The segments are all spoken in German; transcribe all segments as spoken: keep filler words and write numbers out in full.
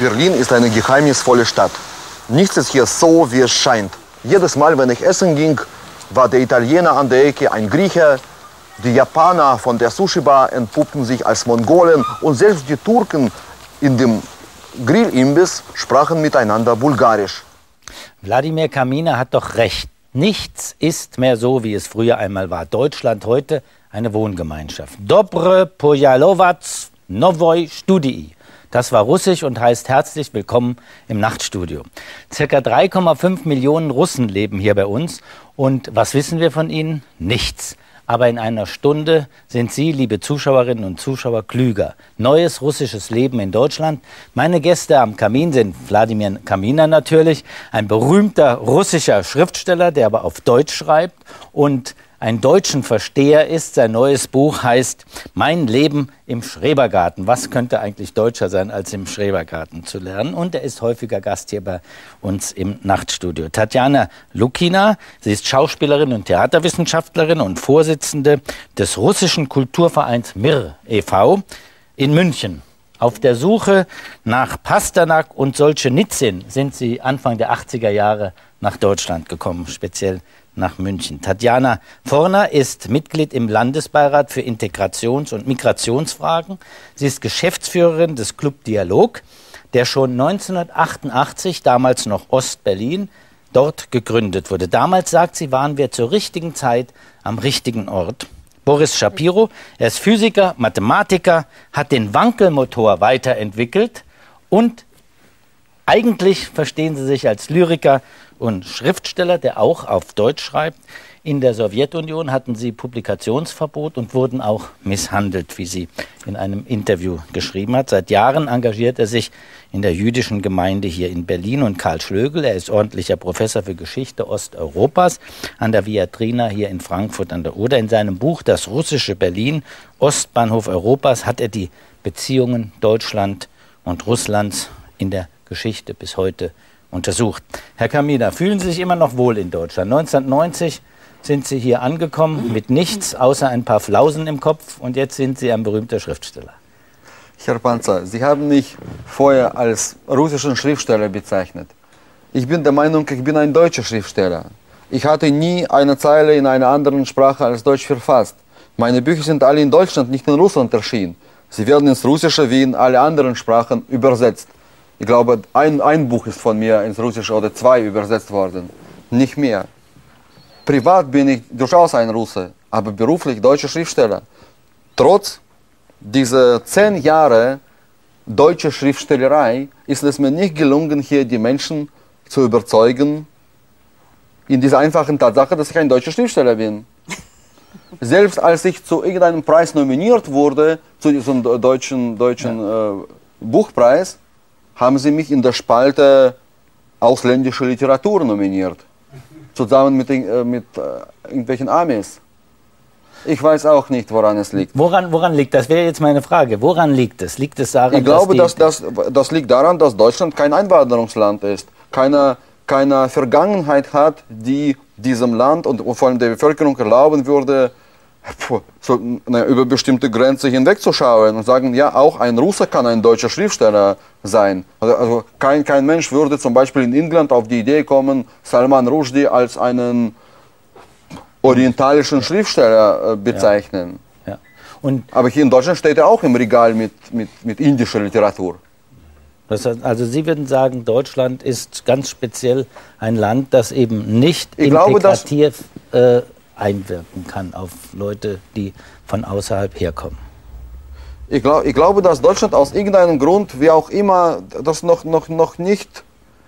Berlin ist eine geheimnisvolle Stadt. Nichts ist hier so, wie es scheint. Jedes Mal, wenn ich essen ging, war der Italiener an der Ecke ein Grieche. Die Japaner von der Sushi-Bar entpuppten sich als Mongolen. Und selbst die Turken in dem Grillimbiss sprachen miteinander Bulgarisch. Wladimir Kaminer hat doch recht. Nichts ist mehr so, wie es früher einmal war. Deutschland heute eine Wohngemeinschaft. Dobre Pojalovac Novoi Studii. Das war Russisch und heißt herzlich willkommen im Nachtstudio. Circa drei Komma fünf Millionen Russen leben hier bei uns. Und was wissen wir von ihnen? Nichts. Aber in einer Stunde sind Sie, liebe Zuschauerinnen und Zuschauer, klüger. Neues russisches Leben in Deutschland. Meine Gäste am Kamin sind Wladimir Kaminer natürlich, ein berühmter russischer Schriftsteller, der aber auf Deutsch schreibt und ein deutschen Versteher ist. Sein neues Buch heißt Mein Leben im Schrebergarten. Was könnte eigentlich deutscher sein, als im Schrebergarten zu lernen? Und er ist häufiger Gast hier bei uns im Nachtstudio. Tatjana Lukina, sie ist Schauspielerin und Theaterwissenschaftlerin und Vorsitzende des russischen Kulturvereins Mir e V in München. Auf der Suche nach Pasternak und Solschenizyn sind sie Anfang der achtziger Jahre nach Deutschland gekommen, speziell nach München. Tatjana Forner ist Mitglied im Landesbeirat für Integrations- und Migrationsfragen. Sie ist Geschäftsführerin des Club Dialog, der schon neunzehnhundertachtundachtzig, damals noch Ostberlin, dort gegründet wurde. Damals, sagt sie, waren wir zur richtigen Zeit am richtigen Ort. Boris Shapiro, er ist Physiker, Mathematiker, hat den Wankelmotor weiterentwickelt und eigentlich verstehen Sie sich als Lyriker und Schriftsteller, der auch auf Deutsch schreibt. In der Sowjetunion hatten sie Publikationsverbot und wurden auch misshandelt, wie sie in einem Interview geschrieben hat. Seit Jahren engagiert er sich in der jüdischen Gemeinde hier in Berlin. Und Karl Schlögl, er ist ordentlicher Professor für Geschichte Osteuropas an der Viatrina hier in Frankfurt an der Oder. In seinem Buch Das russische Berlin, Ostbahnhof Europas, hat er die Beziehungen Deutschland und Russlands in der Geschichte bis heute untersucht. Herr Kaminer, fühlen Sie sich immer noch wohl in Deutschland? neunzehnhundertneunzig sind Sie hier angekommen mit nichts außer ein paar Flausen im Kopf und jetzt sind Sie ein berühmter Schriftsteller. Herr Panzer, Sie haben mich vorher als russischen Schriftsteller bezeichnet. Ich bin der Meinung, ich bin ein deutscher Schriftsteller. Ich hatte nie eine Zeile in einer anderen Sprache als Deutsch verfasst. Meine Bücher sind alle in Deutschland, nicht in Russland erschienen. Sie werden ins Russische wie in alle anderen Sprachen übersetzt. Ich glaube, ein, ein Buch ist von mir ins Russische oder zwei übersetzt worden, nicht mehr. Privat bin ich durchaus ein Russe, aber beruflich deutscher Schriftsteller. Trotz dieser zehn Jahre deutsche Schriftstellerei ist es mir nicht gelungen, hier die Menschen zu überzeugen, in dieser einfachen Tatsache, dass ich ein deutscher Schriftsteller bin. Selbst als ich zu irgendeinem Preis nominiert wurde, zu diesem deutschen, deutschen ja. äh, Buchpreis, haben sie mich in der Spalte ausländische Literatur nominiert. Zusammen mit, äh, mit äh, irgendwelchen Amis. Ich weiß auch nicht, woran es liegt. Woran, woran liegt das? Wäre jetzt meine Frage. Woran liegt es? Liegt es daran, ich glaube, dass dass das, das liegt daran, dass Deutschland kein Einwanderungsland ist. Keine, keine Vergangenheit hat, die diesem Land und vor allem der Bevölkerung erlauben würde, so, na, über bestimmte Grenzen hinwegzuschauen und sagen, ja, auch ein Russe kann ein deutscher Schriftsteller sein. Also, also kein, kein Mensch würde zum Beispiel in England auf die Idee kommen, Salman Rushdie als einen orientalischen Schriftsteller äh, bezeichnen. Ja. Ja. Und aber hier in Deutschland steht er auch im Regal mit, mit, mit indischer Literatur. Das heißt, also Sie würden sagen, Deutschland ist ganz speziell ein Land, das eben nicht ich integrativ glaube, äh, einwirken kann auf Leute, die von außerhalb herkommen. Ich, glaub, ich glaube, dass Deutschland aus irgendeinem Grund, wie auch immer, das noch, noch, noch nicht,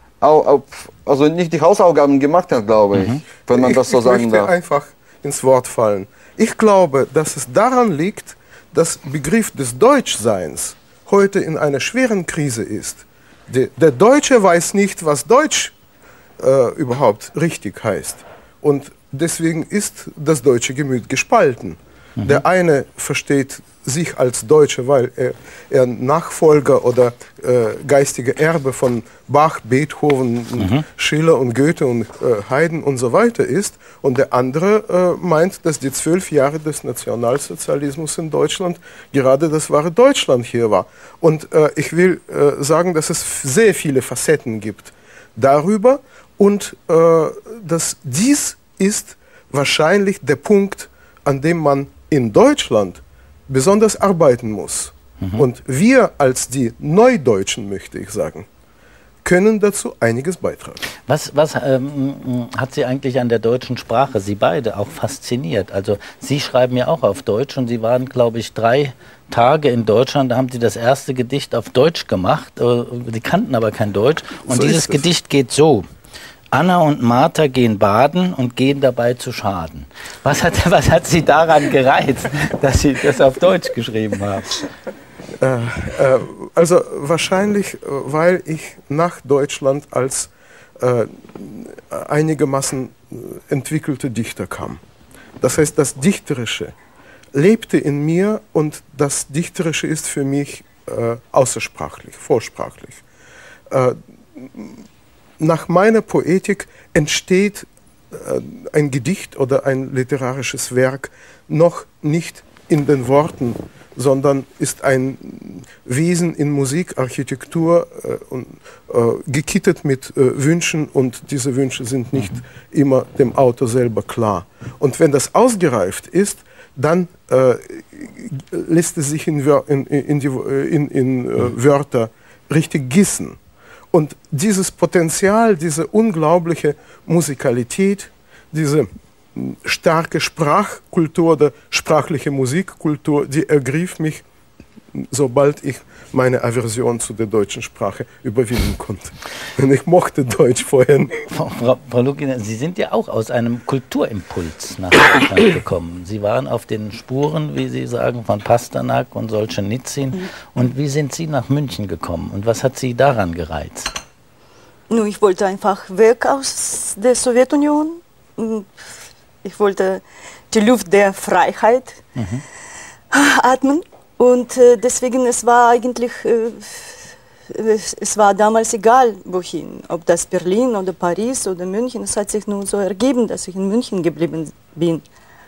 also nicht die Hausaufgaben gemacht hat, glaube ich, mhm. wenn man das so ich, sagen ich möchte darf. einfach ins Wort fallen. Ich glaube, dass es daran liegt, dass der Begriff des Deutschseins heute in einer schweren Krise ist. Der, der Deutsche weiß nicht, was Deutsch äh, überhaupt richtig heißt. Und deswegen ist das deutsche Gemüt gespalten. Mhm. Der eine versteht sich als Deutsche, weil er, er Nachfolger oder äh, geistige Erbe von Bach, Beethoven, mhm. Schiller und Goethe und äh, Haydn und so weiter ist. Und der andere äh, meint, dass die zwölf Jahre des Nationalsozialismus in Deutschland gerade das wahre Deutschland hier war. Und äh, ich will äh, sagen, dass es sehr viele Facetten gibt darüber und äh, dass dies ist wahrscheinlich der Punkt, an dem man in Deutschland besonders arbeiten muss. Mhm. Und wir als die Neudeutschen, möchte ich sagen, können dazu einiges beitragen. Was, was ähm, hat Sie eigentlich an der deutschen Sprache, Sie beide, auch fasziniert? Also Sie schreiben ja auch auf Deutsch und Sie waren, glaube ich, drei Tage in Deutschland, da haben Sie das erste Gedicht auf Deutsch gemacht. Sie kannten aber kein Deutsch. Und so dieses Gedicht geht so. Anna und Martha gehen baden und gehen dabei zu Schaden. Was hat, was hat Sie daran gereizt, dass Sie das auf Deutsch geschrieben haben? Äh, äh, also wahrscheinlich, weil ich nach Deutschland als äh, einigermaßen entwickelte Dichter kam. Das heißt, das Dichterische lebte in mir und das Dichterische ist für mich äh, außersprachlich, vorsprachlich. Äh, Nach meiner Poetik entsteht äh, ein Gedicht oder ein literarisches Werk noch nicht in den Worten, sondern ist ein Wesen in Musik, Architektur, äh, und, äh, gekittet mit äh, Wünschen und diese Wünsche sind nicht mhm. immer dem Autor selber klar. Und wenn das ausgereift ist, dann äh, lässt es sich in, in, in, die, in, in äh, Wörter richtig gießen. Und dieses Potenzial, diese unglaubliche Musikalität, diese starke Sprachkultur oder sprachliche Musikkultur, die ergriff mich, sobald ich meine Aversion zu der deutschen Sprache überwinden konnte. Und ich mochte Deutsch vorher nicht. Frau, Frau Lukina, Sie sind ja auch aus einem Kulturimpuls nach Deutschland gekommen. Sie waren auf den Spuren, wie Sie sagen, von Pasternak und Solschenitsyn. Mhm. Und wie sind Sie nach München gekommen? Und was hat Sie daran gereizt? Nun, ich wollte einfach weg aus der Sowjetunion. Ich wollte die Luft der Freiheit mhm. atmen. Und äh, deswegen, es war eigentlich, äh, es war damals egal, wohin, ob das Berlin oder Paris oder München. Es hat sich nun so ergeben, dass ich in München geblieben bin.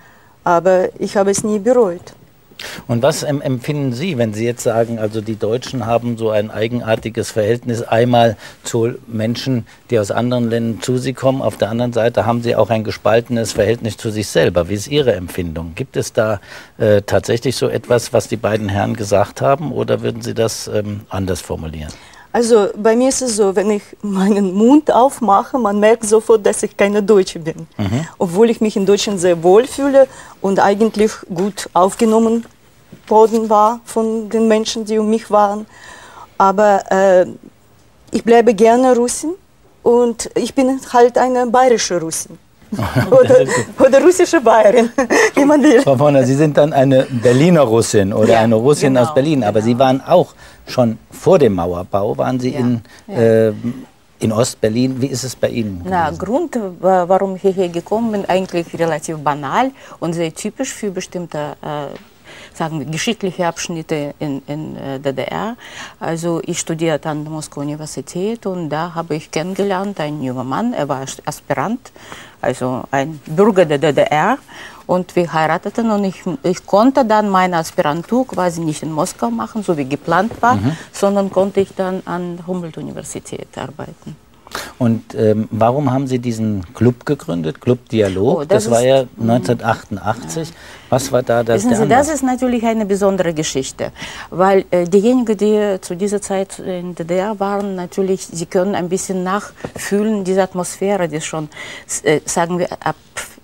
Aber ich habe es nie bereut. Und was empfinden Sie, wenn Sie jetzt sagen, also die Deutschen haben so ein eigenartiges Verhältnis einmal zu Menschen, die aus anderen Ländern zu Sie kommen, auf der anderen Seite haben Sie auch ein gespaltenes Verhältnis zu sich selber. Wie ist Ihre Empfindung? Gibt es da äh, tatsächlich so etwas, was die beiden Herren gesagt haben, oder würden Sie das ähm, anders formulieren? Also bei mir ist es so, wenn ich meinen Mund aufmache, man merkt sofort, dass ich keine Deutsche bin. Mhm. Obwohl ich mich in Deutschland sehr wohl fühle und eigentlich gut aufgenommen worden war von den Menschen, die um mich waren. Aber äh, ich bleibe gerne Russin und ich bin halt eine bayerische Russin. oder, oder russische Bayerin, wie man will. Frau Vonner, Sie sind dann eine Berliner Russin oder ja, eine Russin genau, aus Berlin, aber genau. Sie waren auch schon vor dem Mauerbau, waren Sie ja, in, ja. Äh, in Ostberlin. Wie ist es bei Ihnen? Na, Grund, warum ich hierher gekommen bin, eigentlich relativ banal und sehr typisch für bestimmte äh, sagen wir, geschichtliche Abschnitte in, in äh, D D R. Also ich studierte an der Moskauer Universität und da habe ich kennengelernt, einen jungen Mann, er war Aspirant, also ein Bürger der D D R, und wir heirateten und ich, ich konnte dann meine Aspirantur quasi nicht in Moskau machen, so wie geplant war, mhm. sondern konnte ich dann an der Humboldt-Universität arbeiten. Und ähm, warum haben Sie diesen Club gegründet, Club Dialog? Oh, das, das war ja neunzehnhundertachtundachtzig. Ja. Was war da das? Wissen Sie, das ist natürlich eine besondere Geschichte, weil äh, diejenigen, die zu dieser Zeit in der D D R waren, natürlich, sie können ein bisschen nachfühlen, diese Atmosphäre, die schon, äh, sagen wir, ab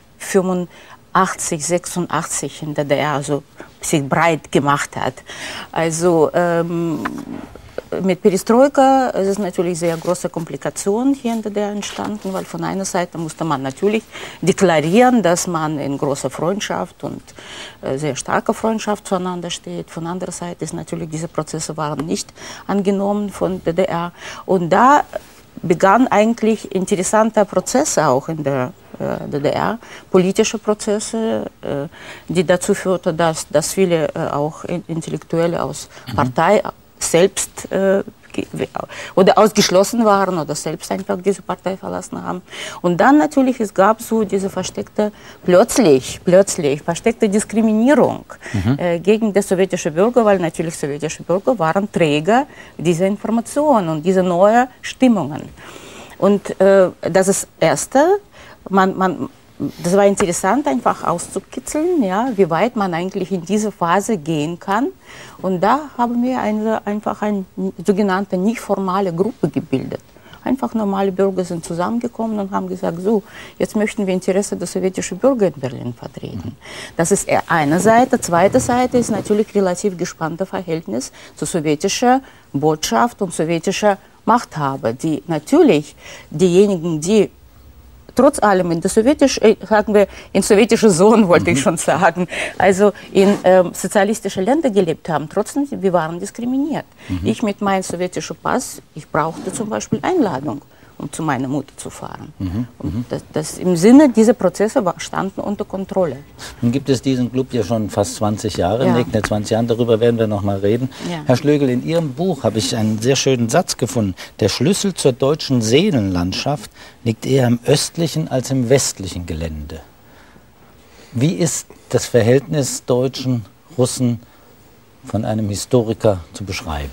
fünfundachtzig, sechsundachtzig in der D D R so sich breit gemacht hat. Also ähm, mit Perestroika ist es natürlich sehr große Komplikationen hier in der D D R entstanden, weil von einer Seite musste man natürlich deklarieren, dass man in großer Freundschaft und äh, sehr starker Freundschaft zueinander steht. Von anderer Seite ist natürlich, diese Prozesse waren nicht angenommen von der D D R. Und da begann eigentlich interessanter Prozess auch in der äh, D D R, politische Prozesse, äh, die dazu führten, dass, dass viele äh, auch Intellektuelle aus mhm. Partei selbst äh, oder ausgeschlossen waren oder selbst einfach diese Partei verlassen haben. Und dann natürlich, es gab so diese versteckte, plötzlich, plötzlich versteckte Diskriminierung mhm. äh, gegen die sowjetische Bürger, weil natürlich sowjetische Bürger waren Träger dieser Informationen und dieser neuen Stimmungen. Und äh, das ist das Erste, man, man, das war interessant, einfach auszukitzeln, ja, wie weit man eigentlich in diese Phase gehen kann. Und da haben wir eine, einfach eine sogenannte nicht formale Gruppe gebildet. Einfach normale Bürger sind zusammengekommen und haben gesagt, so, jetzt möchten wir Interesse der sowjetischen Bürger in Berlin vertreten. Das ist eine Seite. Zweite Seite ist natürlich relativ gespanntes Verhältnis zur sowjetischen Botschaft und sowjetischer Machthaber, die natürlich diejenigen, die trotz allem in der sowjetischen, äh, sagen wir, in sowjetischer Zone, wollte mhm. ich schon sagen, also in ähm, sozialistischen Ländern gelebt haben, trotzdem, wir waren diskriminiert. Mhm. Ich mit meinem sowjetischen Pass, ich brauchte zum Beispiel Einladung, um zu meiner Mutter zu fahren. Mhm. Und das, das im Sinne dieser Prozesse war, standen unter Kontrolle. Nun gibt es diesen Club ja schon fast zwanzig Jahre, ja. nicht nur zwanzig Jahren, darüber werden wir noch mal reden. Ja. Herr Schlögl, in Ihrem Buch habe ich einen sehr schönen Satz gefunden. Der Schlüssel zur deutschen Seelenlandschaft liegt eher im östlichen als im westlichen Gelände. Wie ist das Verhältnis Deutschen, Russen von einem Historiker zu beschreiben?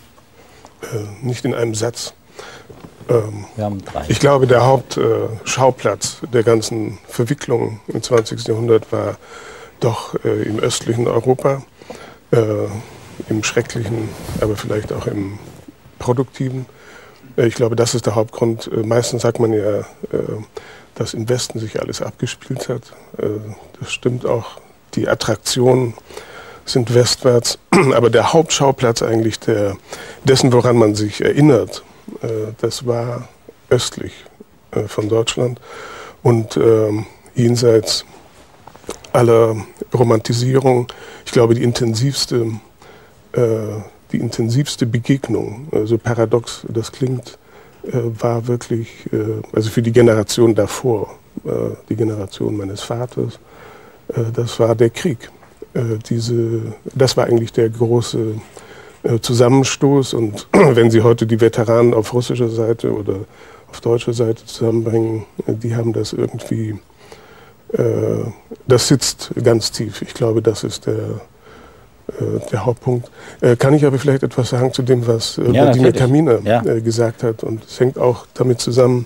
Äh, nicht in einem Satz. Ähm, Wir haben drei. Ich glaube, der Hauptschauplatz äh, der ganzen Verwicklung im zwanzigsten Jahrhundert war doch äh, im östlichen Europa, äh, im schrecklichen, aber vielleicht auch im produktiven. Äh, ich glaube, das ist der Hauptgrund. Äh, meistens sagt man ja, äh, dass im Westen sich alles abgespielt hat. Äh, das stimmt auch. Die Attraktionen sind westwärts, aber der Hauptschauplatz eigentlich der, dessen, woran man sich erinnert, das war östlich von Deutschland und äh, jenseits aller Romantisierung, ich glaube, die intensivste, äh, die intensivste Begegnung, so also paradox das klingt, äh, war wirklich, äh, also für die Generation davor, äh, die Generation meines Vaters, äh, das war der Krieg. Äh, diese, das war eigentlich der große Zusammenstoß, und wenn Sie heute die Veteranen auf russischer Seite oder auf deutscher Seite zusammenbringen, die haben das irgendwie, äh, das sitzt ganz tief. Ich glaube, das ist der, äh, der Hauptpunkt. Äh, kann ich aber vielleicht etwas sagen zu dem, was äh, ja, Wladimir Kaminer ja. äh, gesagt hat, und es hängt auch damit zusammen.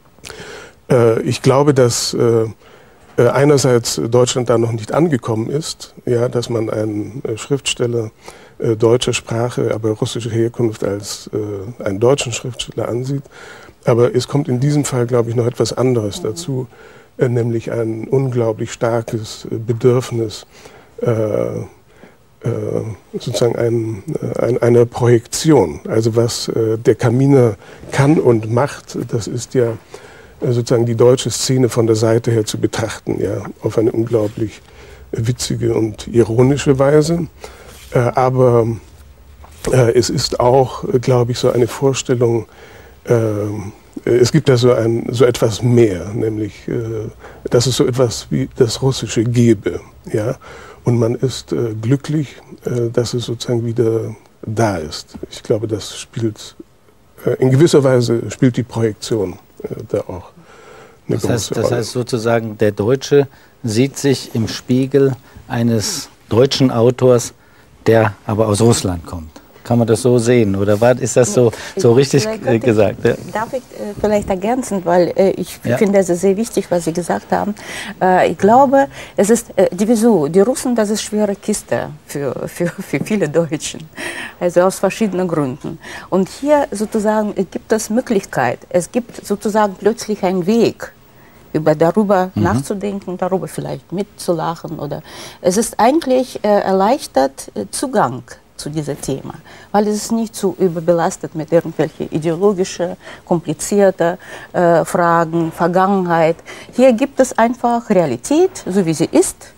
Äh, ich glaube, dass äh, einerseits Deutschland da noch nicht angekommen ist, ja, dass man einen äh, Schriftsteller äh, deutscher Sprache, aber russischer Herkunft als äh, einen deutschen Schriftsteller ansieht. Aber es kommt in diesem Fall, glaube ich, noch etwas anderes mhm. dazu, äh, nämlich ein unglaublich starkes äh, Bedürfnis, äh, äh, sozusagen ein, ein, eine Projektion. Also was äh, der Kaminer kann und macht, das ist ja äh, sozusagen die deutsche Szene von der Seite her zu betrachten, ja, auf eine unglaublich äh, witzige und ironische Weise. Äh, aber äh, es ist auch, äh, glaube ich, so eine Vorstellung, äh, es gibt da so, ein, so etwas mehr, nämlich, äh, dass es so etwas wie das Russische gäbe. Ja? Und man ist äh, glücklich, äh, dass es sozusagen wieder da ist. Ich glaube, das spielt, äh, in gewisser Weise spielt die Projektion äh, da auch eine das große heißt, das Rolle. heißt sozusagen, der Deutsche sieht sich im Spiegel eines deutschen Autors, der aber aus Russland kommt. Kann man das so sehen, oder war, ist das so, so richtig äh, gesagt? Ja. Darf ich äh, vielleicht ergänzen, weil äh, ich ja. finde es sehr wichtig, was Sie gesagt haben. Äh, ich glaube, es ist äh, sowieso, die Russen, das ist eine schwere Kiste für, für, für viele Deutschen, also aus verschiedenen Gründen. Und hier sozusagen gibt es Möglichkeit, es gibt sozusagen plötzlich einen Weg, über darüber mhm. nachzudenken, darüber vielleicht mitzulachen, oder es ist eigentlich äh, erleichtert äh, Zugang zu diesem Thema, weil es ist nicht so überbelastet mit irgendwelchen ideologischen, komplizierten äh, Fragen, Vergangenheit. Hier gibt es einfach Realität, so wie sie ist,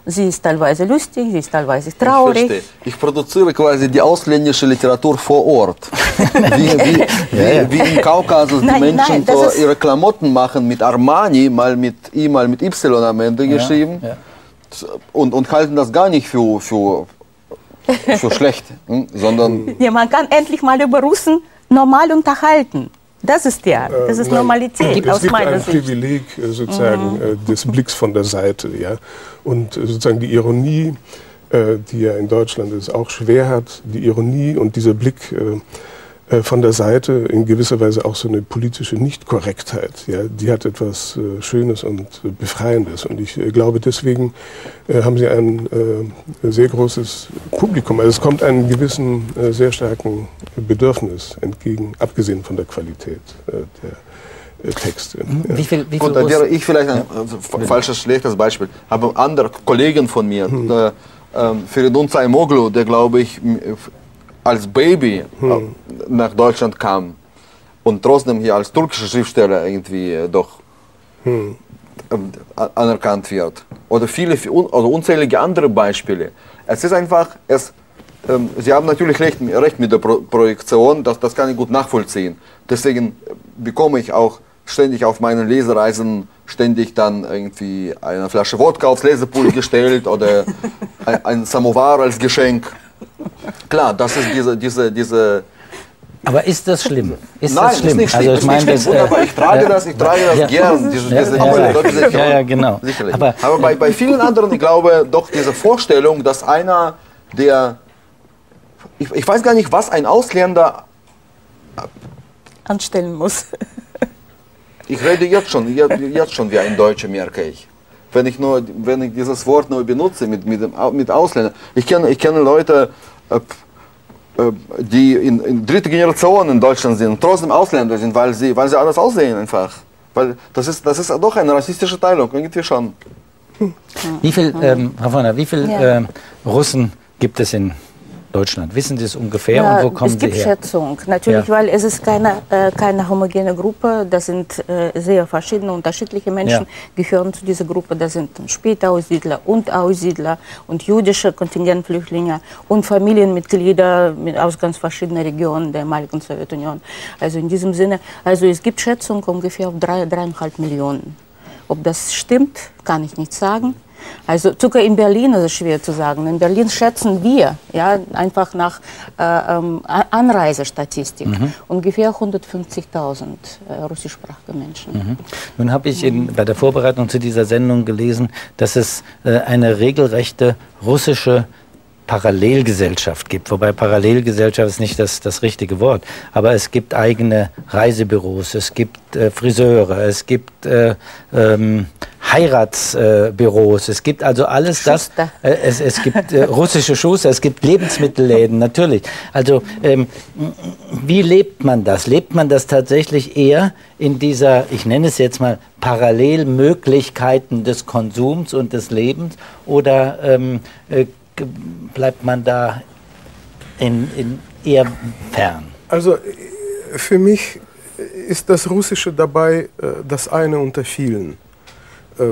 Sie ist teilweise lustig, sie ist teilweise traurig. Ich, ich produziere quasi die ausländische Literatur vor Ort. wie, wie, wie, wie im Kaukasus die Nein, Menschen nein, das so ist- ihre Klamotten machen mit Armani, mal mit I, mal mit Y am Ende geschrieben. ja. Und, und halten das gar nicht für, für, für schlecht, hm? sondern Ja, man kann endlich mal über Russen normal unterhalten. Das ist ja, das ist Nein, Normalität es aus gibt meiner ein Sicht. Privileg äh, sozusagen äh, des Blicks von der Seite, ja, und äh, sozusagen die Ironie, äh, die ja in Deutschland es auch schwer hat, die Ironie und dieser Blick äh, äh, von der Seite in gewisser Weise auch so eine politische Nichtkorrektheit, ja, die hat etwas äh, Schönes und äh, Befreiendes, und ich äh, glaube deswegen äh, haben sie ein äh, sehr großes Publikum. Also es kommt einem gewissen äh, sehr starken Bedürfnis entgegen, abgesehen von der Qualität äh, der äh, Texte. Ja. Wie viel, wie gut, viel da wäre Russen- ich vielleicht ein äh, falsches, schlechtes Beispiel. Aber andere Kollegen von mir, der, ähm, Feridun Zaimoglu, der glaube ich m- als Baby äh, nach Deutschland kam und trotzdem hier als türkischer Schriftsteller irgendwie äh, doch ähm, a- anerkannt wird. Oder viele, un- also unzählige andere Beispiele. Es ist einfach, es, ähm, Sie haben natürlich recht, recht mit der Pro Projektion, das, das kann ich gut nachvollziehen. Deswegen bekomme ich auch ständig auf meinen Lesereisen ständig dann irgendwie eine Flasche Wodka aufs Lesepult gestellt oder ein, ein Samovar als Geschenk. Klar, das ist diese, diese, diese Aber ist das schlimm? Ist Nein, das schlimm? ist nicht schlimm, Also ich ist meine, nicht das, schlimm. Wunderbar, äh, ich trage das, ich trage das ja. gern, diese, Ja, diese, ja, diese ja. Leute, Ja, ja, genau. Sicherlich. Aber- Aber, bei, bei vielen anderen, ich glaube, doch diese Vorstellung, dass einer, der, ich, ich weiß gar nicht, was ein Ausländer, Anstellen muss. ich rede jetzt schon, jetzt, jetzt schon wie ein Deutscher, merke ich. Wenn ich, nur, wenn ich dieses Wort nur benutze mit, mit, dem, mit Ausländern. Ich kenne, ich kenne Leute, äh, äh, die in, in dritter Generation in Deutschland sind und trotzdem Ausländer sind, weil sie, weil sie anders aussehen einfach. Weil das ist, das ist doch eine rassistische Teilung, irgendwie schon. Wie viel, ähm, Frau Vonner, wie viel Ja. ähm, Russen gibt es in Deutschland? Wissen Sie es ungefähr Ja, und wo kommen es gibt sie her? Schätzung, natürlich, Ja. weil es ist keine, äh, keine homogene Gruppe. Das sind äh, sehr verschiedene, unterschiedliche Menschen, Ja. gehören zu dieser Gruppe. Das sind Spätaussiedler und Aussiedler und jüdische Kontingentflüchtlinge und Familienmitglieder mit, aus ganz verschiedenen Regionen der ehemaligen Sowjetunion. Also in diesem Sinne, also es gibt Schätzung ungefähr auf drei, dreieinhalb Millionen. Ob das stimmt, kann ich nicht sagen. Also sogar in Berlin ist es schwer zu sagen. In Berlin schätzen wir, ja, einfach nach äh, ähm, A- Anreisestatistik, ungefähr hundertfünfzigtausend äh, russischsprachige Menschen. Nun habe ich in, bei der Vorbereitung zu dieser Sendung gelesen, dass es äh, eine regelrechte russische Parallelgesellschaft gibt, wobei Parallelgesellschaft ist nicht das, das richtige Wort, aber es gibt eigene Reisebüros, es gibt äh, Friseure, es gibt äh, ähm, Heiratsbüros, äh, es gibt also alles das, Schuster. äh, es, es gibt äh, russische Schuster, es gibt Lebensmittelläden, natürlich. Also ähm, wie lebt man das? Lebt man das tatsächlich eher in dieser, ich nenne es jetzt mal, Parallelmöglichkeiten des Konsums und des Lebens oder ähm, äh, ge- bleibt man da in, in eher fern? Also äh, für mich ist das Russische dabei äh, das eine unter vielen. Äh,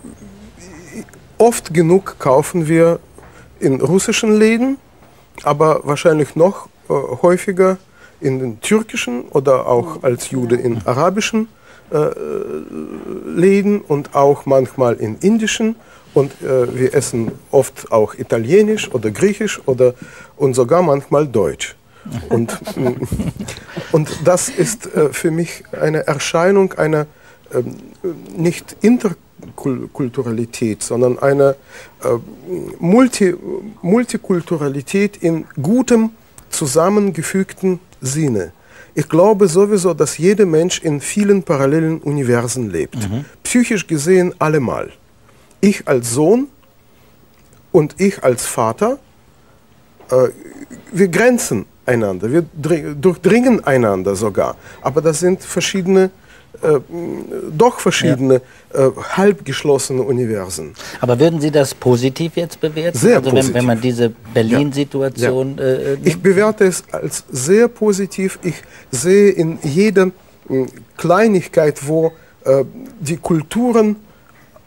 Oft genug kaufen wir in russischen Läden, aber wahrscheinlich noch äh, häufiger in den türkischen oder auch als Jude in arabischen äh, Läden und auch manchmal in indischen. Und äh, wir essen oft auch italienisch oder griechisch oder und sogar manchmal deutsch. Und, und das ist äh, für mich eine Erscheinung einer ähm, nicht Interkulturalität, sondern einer äh, Multi, Multikulturalität in gutem, zusammengefügten Sinne. Ich glaube sowieso, dass jeder Mensch in vielen parallelen Universen lebt. Mhm. Psychisch gesehen allemal. Ich als Sohn und ich als Vater, äh, wir grenzen einander, wir durchdringen einander sogar. Aber das sind verschiedene, äh, doch verschiedene, ja. äh, halbgeschlossene Universen. Aber würden Sie das positiv jetzt bewerten? Sehr also positiv. Wenn, wenn man diese Berlin-Situation... Ja. Äh, ich bewerte es als sehr positiv. Ich sehe in jeder äh, Kleinigkeit, wo äh, die Kulturen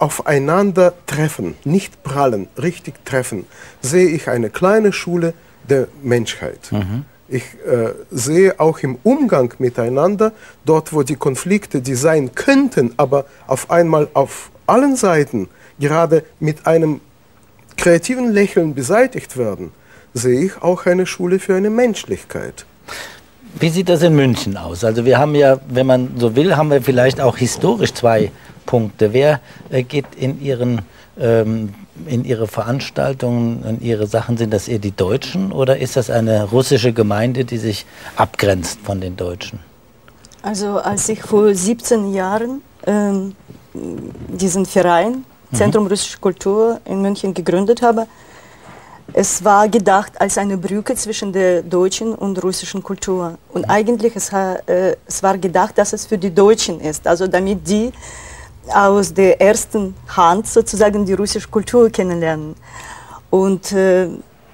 aufeinander treffen, nicht prallen, richtig treffen, sehe ich eine kleine Schule der Menschheit. Mhm. Ich äh, sehe auch im Umgang miteinander, dort wo die Konflikte, die sein könnten, aber auf einmal auf allen Seiten gerade mit einem kreativen Lächeln beseitigt werden, sehe ich auch eine Schule für eine Menschlichkeit. Wie sieht das in München aus? Also wir haben ja, wenn man so will, haben wir vielleicht auch historisch zwei Punkte. Wer äh, geht in Ihren ähm, in Ihre Veranstaltungen, in Ihre Sachen, sind das eher die Deutschen oder ist das eine russische Gemeinde, die sich abgrenzt von den Deutschen? Also als ich vor siebzehn Jahren ähm, diesen Verein, Zentrum mhm. Russische Kultur in München gegründet habe, es war gedacht als eine Brücke zwischen der deutschen und russischen Kultur. Und eigentlich es, äh, es war gedacht, dass es für die Deutschen ist, also damit die aus der ersten Hand sozusagen die russische Kultur kennenlernen. Und äh,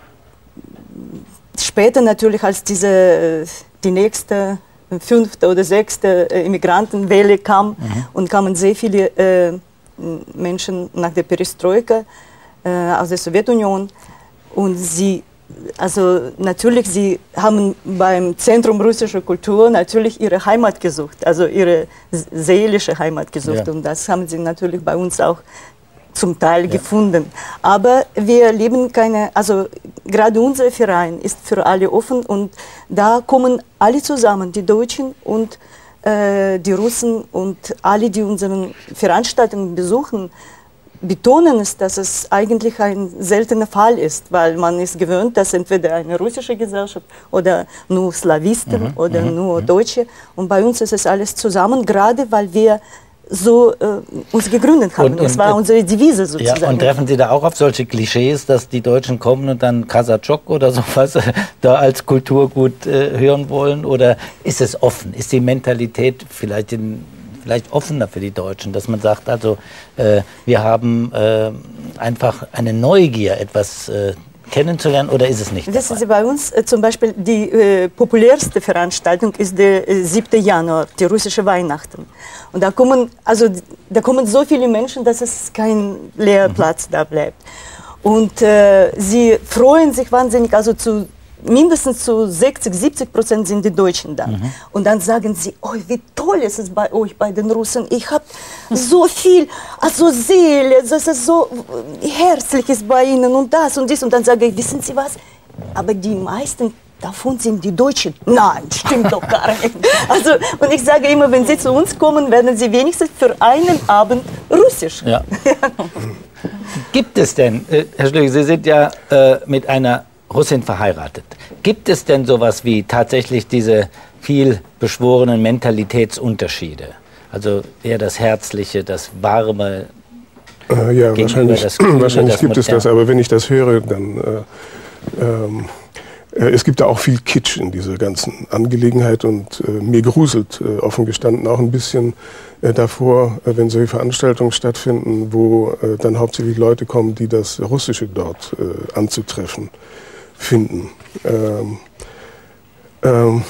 später natürlich, als diese, die nächste, fünfte oder sechste äh, Immigrantenwelle kam, mhm. und kamen sehr viele äh, Menschen nach der Perestroika äh, aus der Sowjetunion. Und sie, also natürlich, sie haben beim Zentrum russischer Kultur natürlich ihre Heimat gesucht, also ihre seelische Heimat gesucht. Ja. Und das haben sie natürlich bei uns auch zum Teil ja. gefunden. Aber wir leben keine, also gerade unser Verein ist für alle offen und da kommen alle zusammen, die Deutschen und äh, die Russen und alle, die unsere Veranstaltungen besuchen, betonen es, dass es eigentlich ein seltener Fall ist, weil man ist gewöhnt, dass entweder eine russische Gesellschaft oder nur Slawisten mhm, oder mhm, nur Deutsche. Und bei uns ist es alles zusammen, gerade weil wir so äh, uns gegründet haben. Und, und, das war unsere Devise sozusagen. Ja, und treffen Sie da auch auf solche Klischees, dass die Deutschen kommen und dann Kasachok oder sowas da als Kulturgut äh, hören wollen? Oder ist es offen? Ist die Mentalität vielleicht in vielleicht offener für die Deutschen, dass man sagt, also äh, wir haben äh, einfach eine Neugier, etwas äh, kennenzulernen, oder ist es nicht? Wissen Sie, bei uns äh, zum Beispiel die äh, populärste Veranstaltung ist der äh, siebten Januar, die russische Weihnachten. Und da kommen, also, da kommen so viele Menschen, dass es kein leerer Platz mhm. da bleibt. Und äh, sie freuen sich wahnsinnig, also zu mindestens zu sechzig, siebzig Prozent sind die Deutschen da. Mhm. Und dann sagen sie, oh, wie toll ist es bei euch, bei den Russen. Ich habe so viel, also Seele, das ist so herzlich ist bei ihnen und das und dies. Und dann sage ich, wissen Sie was, aber die meisten davon sind die Deutschen. Nein, stimmt doch gar nicht. Also, und ich sage immer, wenn sie zu uns kommen, werden sie wenigstens für einen Abend Russisch. Ja. Gibt es denn, äh, Herr Schlögl, Sie sind ja äh, mit einer Russin verheiratet. Gibt es denn sowas wie tatsächlich diese viel beschworenen Mentalitätsunterschiede? Also eher das Herzliche, das Warme? Äh, ja, wahrscheinlich, das Gefühle, wahrscheinlich das gibt Moderne. Es das, aber wenn ich das höre, dann... Äh, ähm, äh, es gibt da auch viel Kitsch in dieser ganzen Angelegenheit und äh, mir gruselt äh, offen gestanden auch ein bisschen äh, davor, äh, wenn solche Veranstaltungen stattfinden, wo äh, dann hauptsächlich Leute kommen, die das Russische dort äh, anzutreffen finden. Ähm, ähm,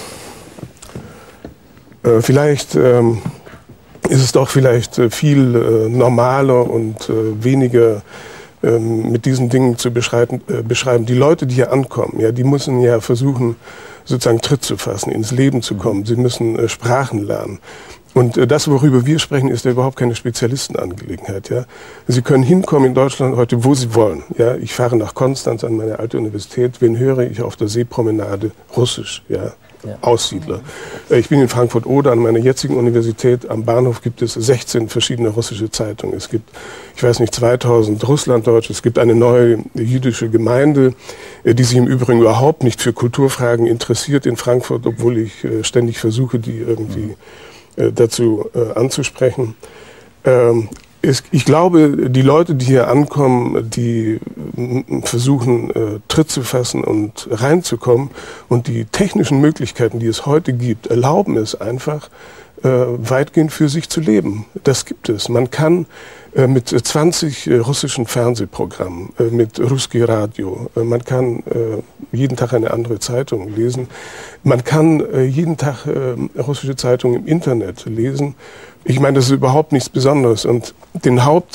äh, vielleicht ähm, ist es doch vielleicht äh, viel äh, normaler und äh, weniger äh, mit diesen Dingen zu beschreiben, äh, beschreiben. Die Leute, die hier ankommen, ja, die müssen ja versuchen, sozusagen Tritt zu fassen, ins Leben zu kommen. Sie müssen äh, Sprachen lernen. Und äh, das, worüber wir sprechen, ist ja überhaupt keine Spezialistenangelegenheit. Ja? Sie können hinkommen in Deutschland heute, wo Sie wollen. Ja? Ich fahre nach Konstanz an meine alte Universität. Wen höre ich auf der Seepromenade? Russisch. Ja? Ja. Aussiedler. Äh, ich bin in Frankfurt-Oder an meiner jetzigen Universität. Am Bahnhof gibt es sechzehn verschiedene russische Zeitungen. Es gibt, ich weiß nicht, zweitausend Russlanddeutsche. Es gibt eine neue jüdische Gemeinde, äh, die sich im Übrigen überhaupt nicht für Kulturfragen interessiert in Frankfurt, obwohl ich äh, ständig versuche, die irgendwie äh, dazu äh, anzusprechen. Ähm, es, ich glaube, die Leute, die hier ankommen, die äh, versuchen, äh, Tritt zu fassen und reinzukommen, und die technischen Möglichkeiten, die es heute gibt, erlauben es einfach, äh, weitgehend für sich zu leben. Das gibt es. Man kann äh, mit zwanzig äh, russischen Fernsehprogrammen, äh, mit Russki Radio, äh, man kann äh, jeden Tag eine andere Zeitung lesen, man kann äh, jeden Tag äh, russische Zeitungen im Internet lesen. Ich meine, das ist überhaupt nichts Besonderes. Und den Haupt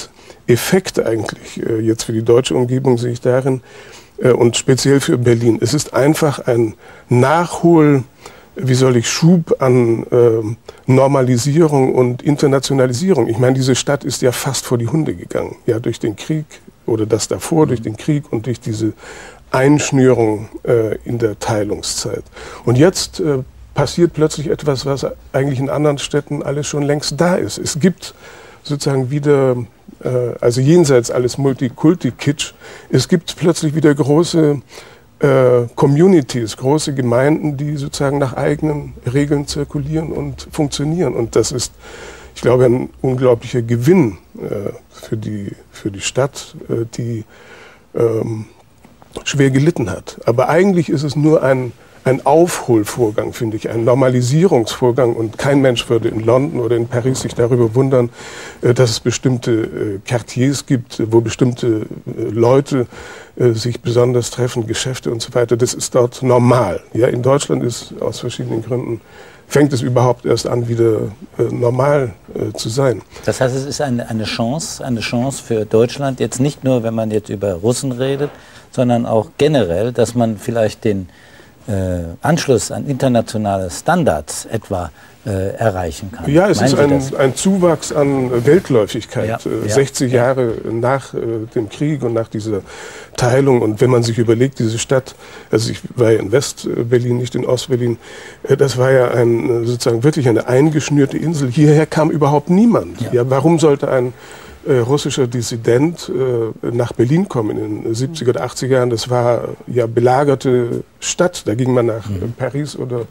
Effekt eigentlich äh, jetzt für die deutsche Umgebung sehe ich darin, äh, und speziell für Berlin. Es ist einfach ein Nachhol, wie soll ich, Schub an äh, Normalisierung und Internationalisierung. Ich meine, diese Stadt ist ja fast vor die Hunde gegangen, ja, durch den Krieg oder das davor, durch den Krieg und durch diese Einschnürung äh, in der Teilungszeit. Und jetzt äh, passiert plötzlich etwas, was eigentlich in anderen Städten alles schon längst da ist. Es gibt sozusagen wieder, äh, also jenseits alles Multikulti-Kitsch, es gibt plötzlich wieder große äh, Communities, große Gemeinden, die sozusagen nach eigenen Regeln zirkulieren und funktionieren. Und das ist, ich glaube, ein unglaublicher Gewinn äh, für die, für die Stadt, äh, die ähm, schwer gelitten hat. Aber eigentlich ist es nur ein, ein Aufholvorgang, finde ich, ein Normalisierungsvorgang. Und kein Mensch würde in London oder in Paris sich darüber wundern, äh, dass es bestimmte äh, Quartiers gibt, wo bestimmte äh, Leute äh, sich besonders treffen, Geschäfte und so weiter. Das ist dort normal. Ja, in Deutschland ist aus verschiedenen Gründen fängt es überhaupt erst an, wieder äh, normal äh, zu sein. Das heißt, es ist eine, eine Chance, eine Chance für Deutschland, jetzt nicht nur, wenn man jetzt über Russen redet, sondern auch generell, dass man vielleicht den äh, Anschluss an internationale Standards etwa äh, erreichen kann. Ja, es Meinen ist ein, ein Zuwachs an Weltläufigkeit, ja, äh, ja, sechzig ja. Jahre nach äh, dem Krieg und nach dieser Teilung. Und wenn man sich überlegt, diese Stadt, also ich war ja in West-Berlin, nicht in Ost-Berlin, äh, das war ja ein, sozusagen wirklich eine eingeschnürte Insel. Hierher kam überhaupt niemand. Ja. Ja, warum sollte ein äh, russischer Dissident äh, nach Berlin kommen in den siebziger oder achtziger Jahren? Das war ja belagerte Stadt. Da ging man nach mhm. äh, Paris oder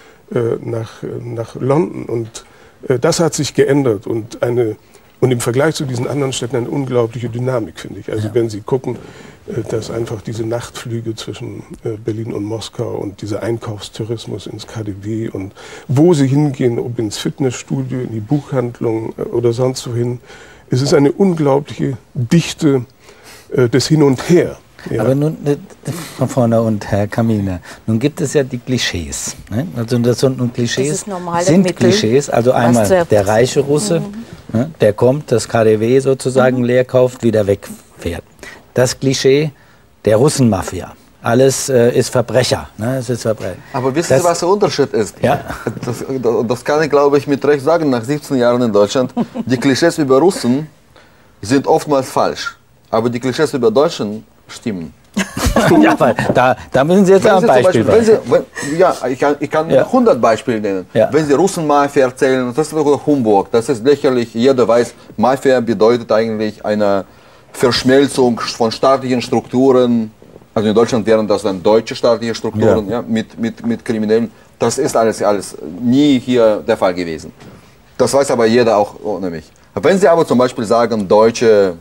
Nach, nach London. Und äh, das hat sich geändert und, eine, und im Vergleich zu diesen anderen Städten eine unglaubliche Dynamik, finde ich. Also ja. wenn Sie gucken, äh, dass einfach diese Nachtflüge zwischen äh, Berlin und Moskau und dieser Einkaufstourismus ins K D W und wo Sie hingehen, ob ins Fitnessstudio, in die Buchhandlung äh, oder sonst wohin, es ist eine unglaubliche Dichte äh, des Hin und Her. Ja. Aber nun, Frau Forner und Herr Kaminer, nun gibt es ja die Klischees. Ne? Also das sind nun Klischees, das sind Mittel, Klischees. Also einmal der reiche Russe, mhm. ne, der kommt, das K D W sozusagen mhm. leer kauft, wieder wegfährt. Das Klischee der Russenmafia. Alles äh, ist Verbrecher. Ne? Es ist Verbrecher. Aber wissen das, Sie, was der Unterschied ist? Ja. Das, das kann ich, glaube ich, mit Recht sagen, nach siebzehn Jahren in Deutschland. Die Klischees über Russen sind oftmals falsch. Aber die Klischees über Deutschen stimmen. Ja, weil da, da müssen Sie jetzt ein Beispiel Beispiel wenn Sie, wenn, Ja, ich kann, ich kann ja. hundert Beispiele nennen. Ja. Wenn Sie Russenmafia erzählen, das ist doch Humbug, das ist lächerlich. Jeder weiß, Mafia bedeutet eigentlich eine Verschmelzung von staatlichen Strukturen. Also in Deutschland wären das dann deutsche staatliche Strukturen ja. Ja, mit, mit, mit Kriminellen. Das ist alles, alles nie hier der Fall gewesen. Das weiß aber jeder auch ohne mich. Wenn Sie aber zum Beispiel sagen, Deutsche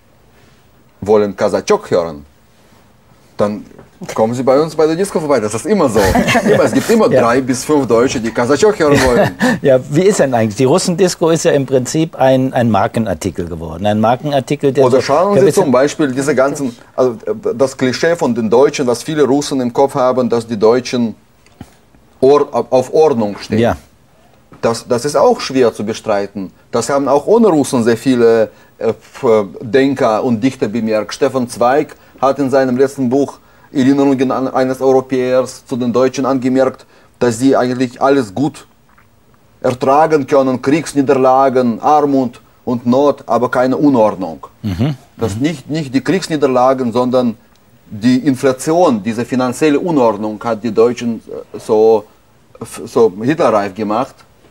wollen Kasachok hören, dann kommen Sie bei uns bei der Disco vorbei. Das ist immer so. Immer, es gibt immer ja. drei bis fünf Deutsche, die Kasachok hören wollen. Ja, wie ist denn eigentlich? Die Russendisco ist ja im Prinzip ein, ein Markenartikel geworden. Ein Markenartikel, der Oder so, schauen Sie zum Beispiel diese ganzen, also das Klischee von den Deutschen, was viele Russen im Kopf haben, dass die Deutschen Or, auf Ordnung stehen. Ja. Das, das ist auch schwer zu bestreiten. Das haben auch ohne Russen sehr viele äh, Denker und Dichter bemerkt. Stefan Zweig hat in seinem letzten Buch Erinnerungen an eines Europäers zu den Deutschen angemerkt, dass sie eigentlich alles gut ertragen können, Kriegsniederlagen, Armut und Not, aber keine Unordnung. Mhm. Das nicht, nicht die Kriegsniederlagen, sondern die Inflation, diese finanzielle Unordnung hat die Deutschen so, so hitlerreif gemacht,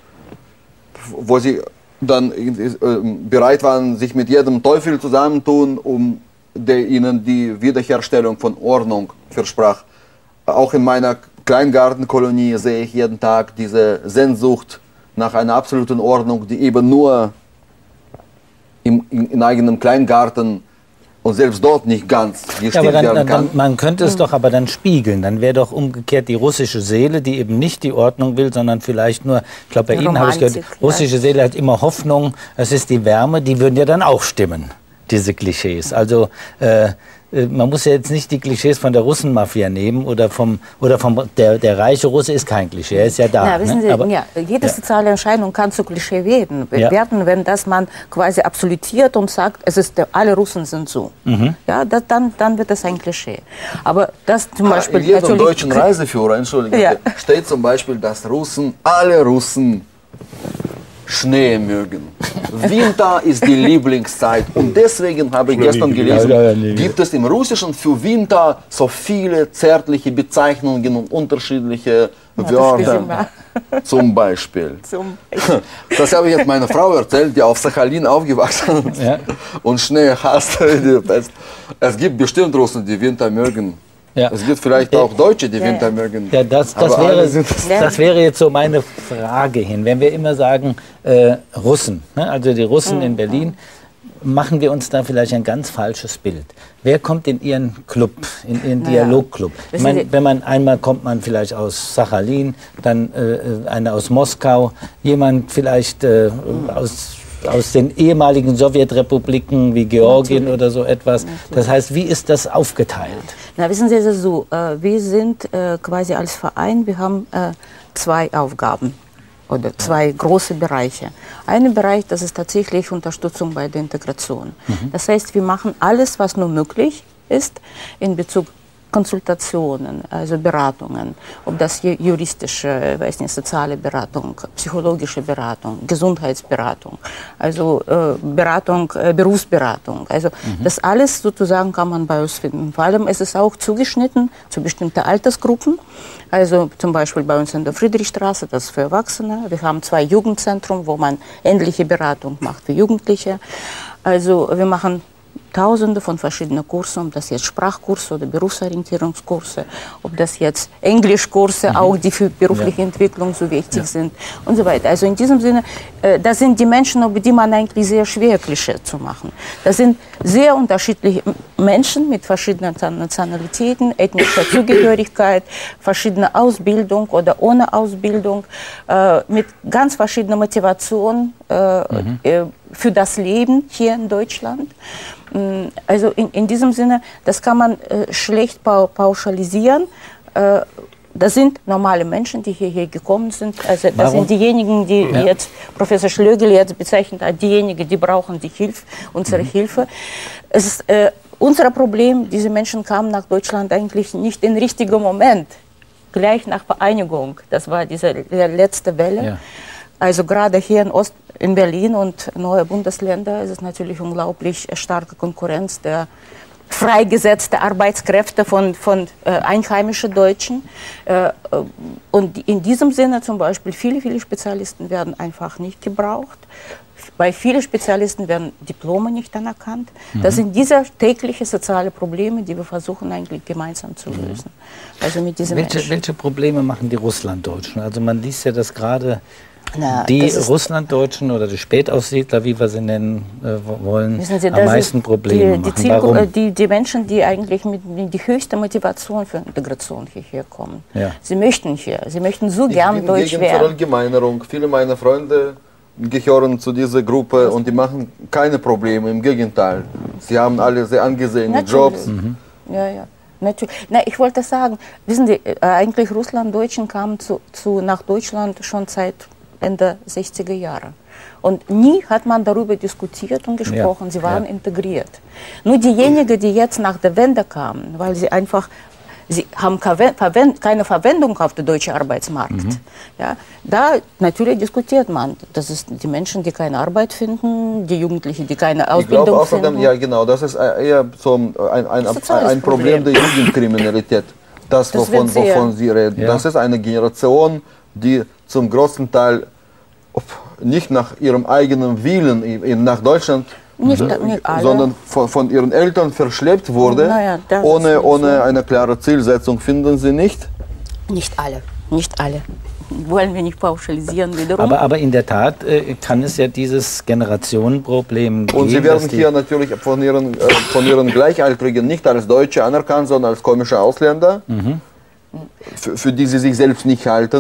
wo sie dann bereit waren, sich mit jedem Teufel zusammentun, um der ihnen die Wiederherstellung von Ordnung versprach. Auch in meiner Kleingartenkolonie sehe ich jeden Tag diese Sehnsucht nach einer absoluten Ordnung, die eben nur im, in, in eigenem Kleingarten und selbst dort nicht ganz gestimmt ja, aber dann, werden kann. Dann, man könnte es doch aber dann spiegeln. Dann wäre doch umgekehrt die russische Seele, die eben nicht die Ordnung will, sondern vielleicht nur, ich glaube, bei Ihnen habe ich gehört, russische Seele hat immer Hoffnung, es ist die Wärme, die würden ja dann auch stimmen, diese Klischees. Also äh, äh, man muss ja jetzt nicht die Klischees von der Russenmafia nehmen oder vom, oder vom der, der reiche Russe ist kein Klischee, er ist ja da. Na, wissen Sie, ne? Aber, ja, jede ja. soziale Entscheidung kann zu Klischee werden, Ja. werden, wenn das man quasi absolutiert und sagt, es ist der, alle Russen sind so. Mhm. Ja, das, dann, dann wird das ein Klischee. Aber das zum Beispiel In jedem natürlich- deutschen Reiseführer, Entschuldigung, Ja. steht zum Beispiel, dass Russen, alle Russen Schnee mögen. Winter ist die Lieblingszeit und deswegen habe ich gestern gelesen, Ja, ja, ja, gibt es im Russischen für Winter so viele zärtliche Bezeichnungen und unterschiedliche Wörter. Zum Beispiel. Zum Das habe ich jetzt meiner Frau erzählt, die auf Sachalin aufgewachsen ist Ja. und Schnee hasst. Es gibt bestimmt Russen, die Winter mögen. Ja. Es gibt vielleicht auch Deutsche, die Winter mögen. Ja, das, das, Aber alle wäre, sind- das wäre jetzt so meine Frage hin. Wenn wir immer sagen, äh, Russen, ne? also die Russen in Berlin, machen wir uns da vielleicht ein ganz falsches Bild. Wer kommt in Ihren Club, in Ihren Naja. Dialogclub? Ich Wissen meine, Sie- wenn man einmal kommt man vielleicht aus Sachalin, dann äh, einer aus Moskau, jemand vielleicht äh, aus aus den ehemaligen Sowjetrepubliken wie Georgien oder so etwas. Das heißt, wie ist das aufgeteilt? Na, wissen Sie, es ist so, äh, wir sind äh, quasi als Verein, wir haben äh, zwei Aufgaben oder zwei große Bereiche. Ein Bereich, das ist tatsächlich Unterstützung bei der Integration. Das heißt, wir machen alles, was nur möglich ist in Bezug Konsultationen, also Beratungen, ob das ju- juristische, weiß nicht, soziale Beratung, psychologische Beratung, Gesundheitsberatung, also äh, Beratung, äh, Berufsberatung. Also das alles sozusagen kann man bei uns finden. Vor allem ist es auch zugeschnitten zu bestimmten Altersgruppen. Also zum Beispiel bei uns in der Friedrichstraße, das ist für Erwachsene. Wir haben zwei Jugendzentren, wo man ähnliche Beratung macht für Jugendliche. Also wir machen Tausende von verschiedenen Kursen, ob das jetzt Sprachkurse oder Berufsorientierungskurse, ob das jetzt Englischkurse, Mhm. auch die für berufliche Entwicklung so wichtig sind und so weiter. Also in diesem Sinne, äh, das sind die Menschen, über die man eigentlich sehr schwer Klischee zu machen. Das sind sehr unterschiedliche M- Menschen mit verschiedenen Nationalitäten, ethnischer Zugehörigkeit, verschiedene Ausbildung oder ohne Ausbildung, äh, mit ganz verschiedener Motivation äh, äh, für das Leben hier in Deutschland. Mm, Also in, in diesem Sinne, das kann man äh, schlecht pau pauschalisieren. Äh, das sind normale Menschen, die hierher gekommen sind. Also das Warum? sind diejenigen, die Ja. jetzt Professor Schlögel jetzt bezeichnet hat, diejenigen, die brauchen die Hilfe, unsere Mhm. Hilfe. Es ist äh, unser Problem, diese Menschen kamen nach Deutschland eigentlich nicht im richtigen Moment, gleich nach Vereinigung. Das war diese der letzte Welle. Ja. Also gerade hier in Ost, in Berlin und neue Bundesländer ist es natürlich unglaublich starke Konkurrenz der freigesetzte Arbeitskräfte von, von äh, einheimischen Deutschen. Äh, und in diesem Sinne zum Beispiel, viele, viele Spezialisten werden einfach nicht gebraucht. Bei vielen Spezialisten werden Diplome nicht anerkannt. Das sind diese täglichen sozialen Probleme, die wir versuchen eigentlich gemeinsam zu lösen. Also mit diesen Welche, Menschen. welche Probleme machen die Russlanddeutschen? Also man liest ja, dass gerade Na, die das ist- Russlanddeutschen oder die Spätaussiedler, wie wir sie nennen äh, wollen, Wissen Sie, am das meisten ist Probleme die, die, machen. Zielgru- Warum? äh, die, die Menschen, die eigentlich mit, mit die höchste Motivation für Integration hierher kommen. Ja. Sie möchten hier, sie möchten so Ich gern bin Deutsch gegen werden. Verallgemeinerung. Viele meiner Freunde gehören zu dieser Gruppe und die machen keine Probleme, im Gegenteil. Sie haben alle sehr angesehene Natürlich. Jobs. Ja, ja. Natürlich. Na, ich wollte sagen, wissen Sie, äh, eigentlich Russlanddeutschen kamen zu, zu, nach Deutschland schon seit Ende sechziger Jahre. Und nie hat man darüber diskutiert und gesprochen. Ja, Sie waren ja. integriert. Nur diejenigen, die jetzt nach der Wende kamen, weil sie einfach, sie haben keine Verwend- keine Verwendung auf dem deutschen Arbeitsmarkt. Mhm. Ja, da natürlich diskutiert man. Das ist die Menschen, die keine Arbeit finden, die Jugendlichen, die keine Ich Ausbildung glaube außerdem, finden. ja genau, das ist eher so ein, ein, ein, Soziales ein Problem der Jugendkriminalität. Das, Das wovon, wird sehr- wovon Sie reden. Ja. Das ist eine Generation, die zum großen Teil ob nicht nach ihrem eigenen Willen in- in- nach Deutschland, Nicht- äh, nicht alle. sondern von, von ihren Eltern verschleppt wurde. Naja, das ist ohne nicht ohne so. eine klare Zielsetzung finden Sie nicht. Nicht alle, nicht alle. Wollen wir nicht pauschalisieren wiederum. Aber, aber in der Tat äh, kann es ja dieses Generationenproblem geben. Und sie dass werden die- hier natürlich von ihren, äh, von ihren Gleichaltrigen nicht als Deutsche anerkannt, sondern als komische Ausländer, für, für die sie sich selbst nicht halten.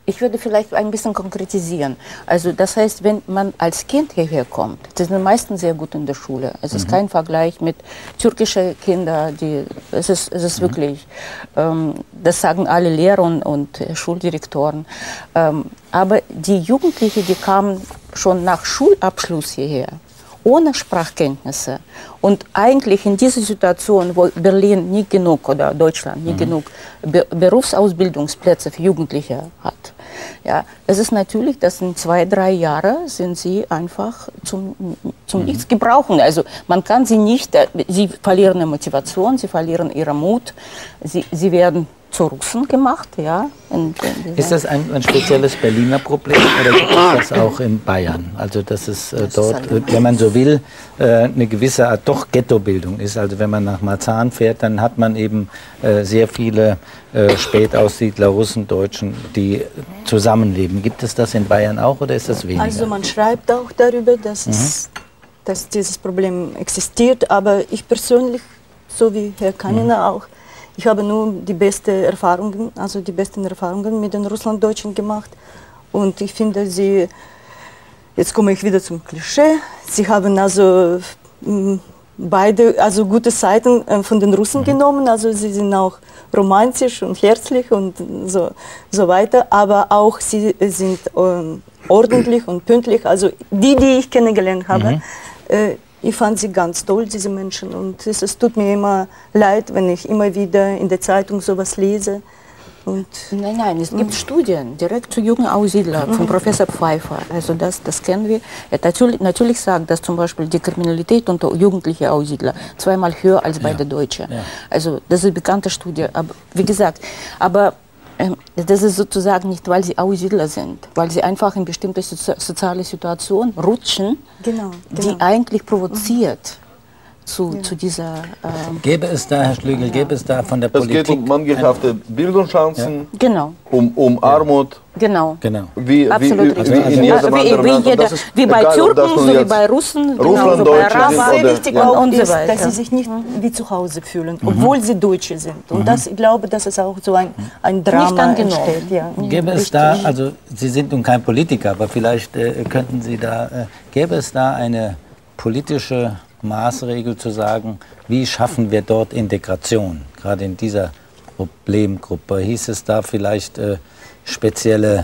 Ich würde vielleicht ein bisschen konkretisieren. Also das heißt, wenn man als Kind hierher kommt, die sind meistens sehr gut in der Schule. Es ist mhm. kein Vergleich mit türkischen Kindern. Die, es ist, es ist mhm. wirklich, ähm, das sagen alle Lehrer und, und Schuldirektoren. Ähm, aber die Jugendlichen, die kamen schon nach Schulabschluss hierher, ohne Sprachkenntnisse. Und eigentlich in dieser Situation, wo Berlin nie genug oder Deutschland nie mhm. genug Be Berufsausbildungsplätze für Jugendliche hat, ja, es ist natürlich, dass in zwei, drei Jahren sind sie einfach zum, zum mhm. Nichts gebrauchen. Also man kann sie nicht, sie verlieren ihre Motivation, sie verlieren ihren Mut, sie, sie werden zu Russen gemacht, ja. In, in ist das ein, ein spezielles Berliner Problem oder gibt es das auch in Bayern? Also dass es äh, dort, äh, wenn man so will, äh, eine gewisse Art doch Ghettobildung ist. Also wenn man nach Marzahn fährt, dann hat man eben äh, sehr viele äh, Spätaussiedler, Russen, Deutschen, die zusammenleben. Gibt es das in Bayern auch oder ist das weniger? Also man schreibt auch darüber, dass, mhm. es, dass dieses Problem existiert, aber ich persönlich, so wie Herr Kaniner mhm. auch, ich habe nur die besten Erfahrungen, also die besten Erfahrungen mit den Russlanddeutschen gemacht. Und ich finde, sie, jetzt komme ich wieder zum Klischee, sie haben also mh, beide also gute Seiten äh, von den Russen mhm. genommen. Also sie sind auch romantisch und herzlich und so, so weiter. Aber auch sie sind ähm, ordentlich und pünktlich. Also die, die ich kennengelernt habe, mhm. äh, ich fand sie ganz toll, diese Menschen. Und es, es tut mir immer leid, wenn ich immer wieder in der Zeitung sowas lese. Und nein, nein, es gibt Studien direkt zu jungen Aussiedlern von Professor Pfeiffer. Also das, das kennen wir. Er natürlich, natürlich sagt, dass zum Beispiel die Kriminalität unter jugendlichen Aussiedlern zweimal höher als bei ja. der Deutschen. Ja. Also das ist eine bekannte Studie. Aber wie gesagt, aber das ist sozusagen nicht, weil sie Aussiedler sind, weil sie einfach in bestimmte so soziale Situationen rutschen, genau, genau. die eigentlich provoziert mhm. zu, ja. zu dieser... Ähm, gäbe es da, Herr Schlögl, ja. gäbe es da von der es Politik... Es geht um mangelhafte Bildungschancen, ja. genau. um, um Armut. Genau. genau. Wie, Absolut wie, richtig. wie, in jedem wie, anderen wie, Land. jeder, wie bei egal, Türken, so wie bei Russen, genau, so bei Arabern. Sehr wichtig ja. auch und so ist, weiter. dass sie sich nicht mhm. wie zu Hause fühlen, obwohl mhm. sie Deutsche sind. Und mhm. das, ich glaube, dass es auch so ein, ein Drama entsteht. Ja. Gäbe es da, also Sie sind nun kein Politiker, aber vielleicht äh, könnten Sie da, äh, gäbe es da eine politische Maßregel zu sagen, wie schaffen wir dort Integration, gerade in dieser Problemgruppe? Hieß es da vielleicht äh, spezielle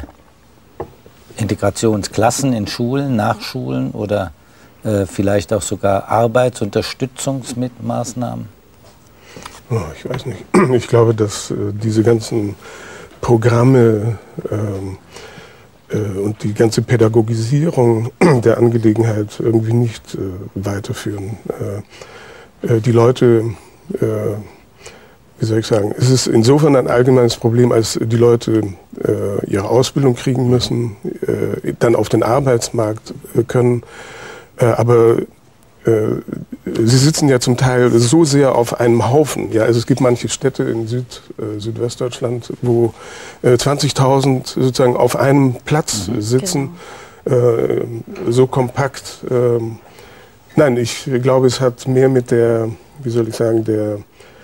Integrationsklassen in Schulen, Nachschulen oder äh, vielleicht auch sogar Arbeitsunterstützungsmaßnahmen? Oh, ich weiß nicht. Ich glaube, dass äh, diese ganzen Programme ähm, äh, und die ganze Pädagogisierung der Angelegenheit irgendwie nicht äh, weiterführen. Äh, äh, die Leute, äh, wie soll ich sagen, es ist insofern ein allgemeines Problem, als die Leute äh, ihre Ausbildung kriegen müssen, äh, dann auf den Arbeitsmarkt äh, können, äh, aber äh, sie sitzen ja zum Teil so sehr auf einem Haufen. Ja, also es gibt manche Städte in Süd, äh, Südwestdeutschland, wo äh, zwanzigtausend sozusagen auf einem Platz mhm. sitzen, genau. äh, so kompakt. Äh, nein, ich glaube, es hat mehr mit der, wie soll ich sagen, der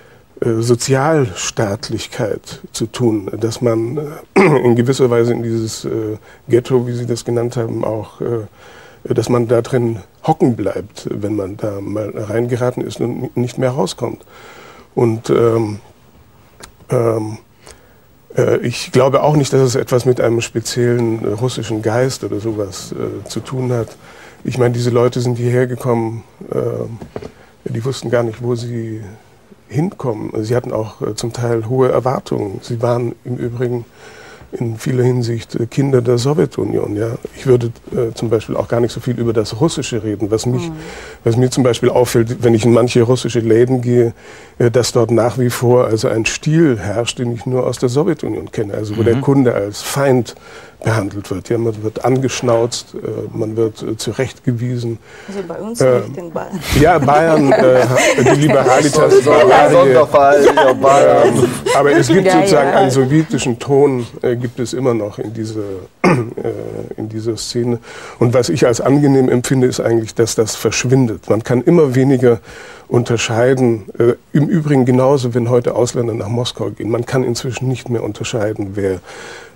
Sozialstaatlichkeit zu tun, dass man in gewisser Weise in dieses äh, Ghetto, wie Sie das genannt haben, auch, äh, dass man da drin hocken bleibt, wenn man da mal reingeraten ist und nicht mehr rauskommt. Und ähm, ähm, äh, ich glaube auch nicht, dass es etwas mit einem speziellen äh, russischen Geist oder sowas äh, zu tun hat. Ich meine, diese Leute sind hierher gekommen, äh, die wussten gar nicht, wo sie hinkommen. Sie hatten auch äh, zum Teil hohe Erwartungen. Sie waren im Übrigen in vieler Hinsicht äh, Kinder der Sowjetunion. Ja. Ich würde äh, zum Beispiel auch gar nicht so viel über das Russische reden, was, mich, mhm. was mir zum Beispiel auffällt, wenn ich in manche russische Läden gehe, äh, dass dort nach wie vor also ein Stil herrscht, den ich nur aus der Sowjetunion kenne, also wo mhm. der Kunde als Feind behandelt wird. Ja, man wird angeschnauzt, äh, man wird äh, zurechtgewiesen. Also bei uns äh, nicht in Bayern. Ja, Bayern, äh, die Liberalitas. Sonderfall, ja, Bayern. Aber es gibt ja, sozusagen ja. einen sowjetischen Ton, äh, gibt es immer noch in, diese, äh, in dieser Szene. Und was ich als angenehm empfinde, ist eigentlich, dass das verschwindet. Man kann immer weniger unterscheiden. Äh, Im Übrigen genauso, wenn heute Ausländer nach Moskau gehen. Man kann inzwischen nicht mehr unterscheiden, wer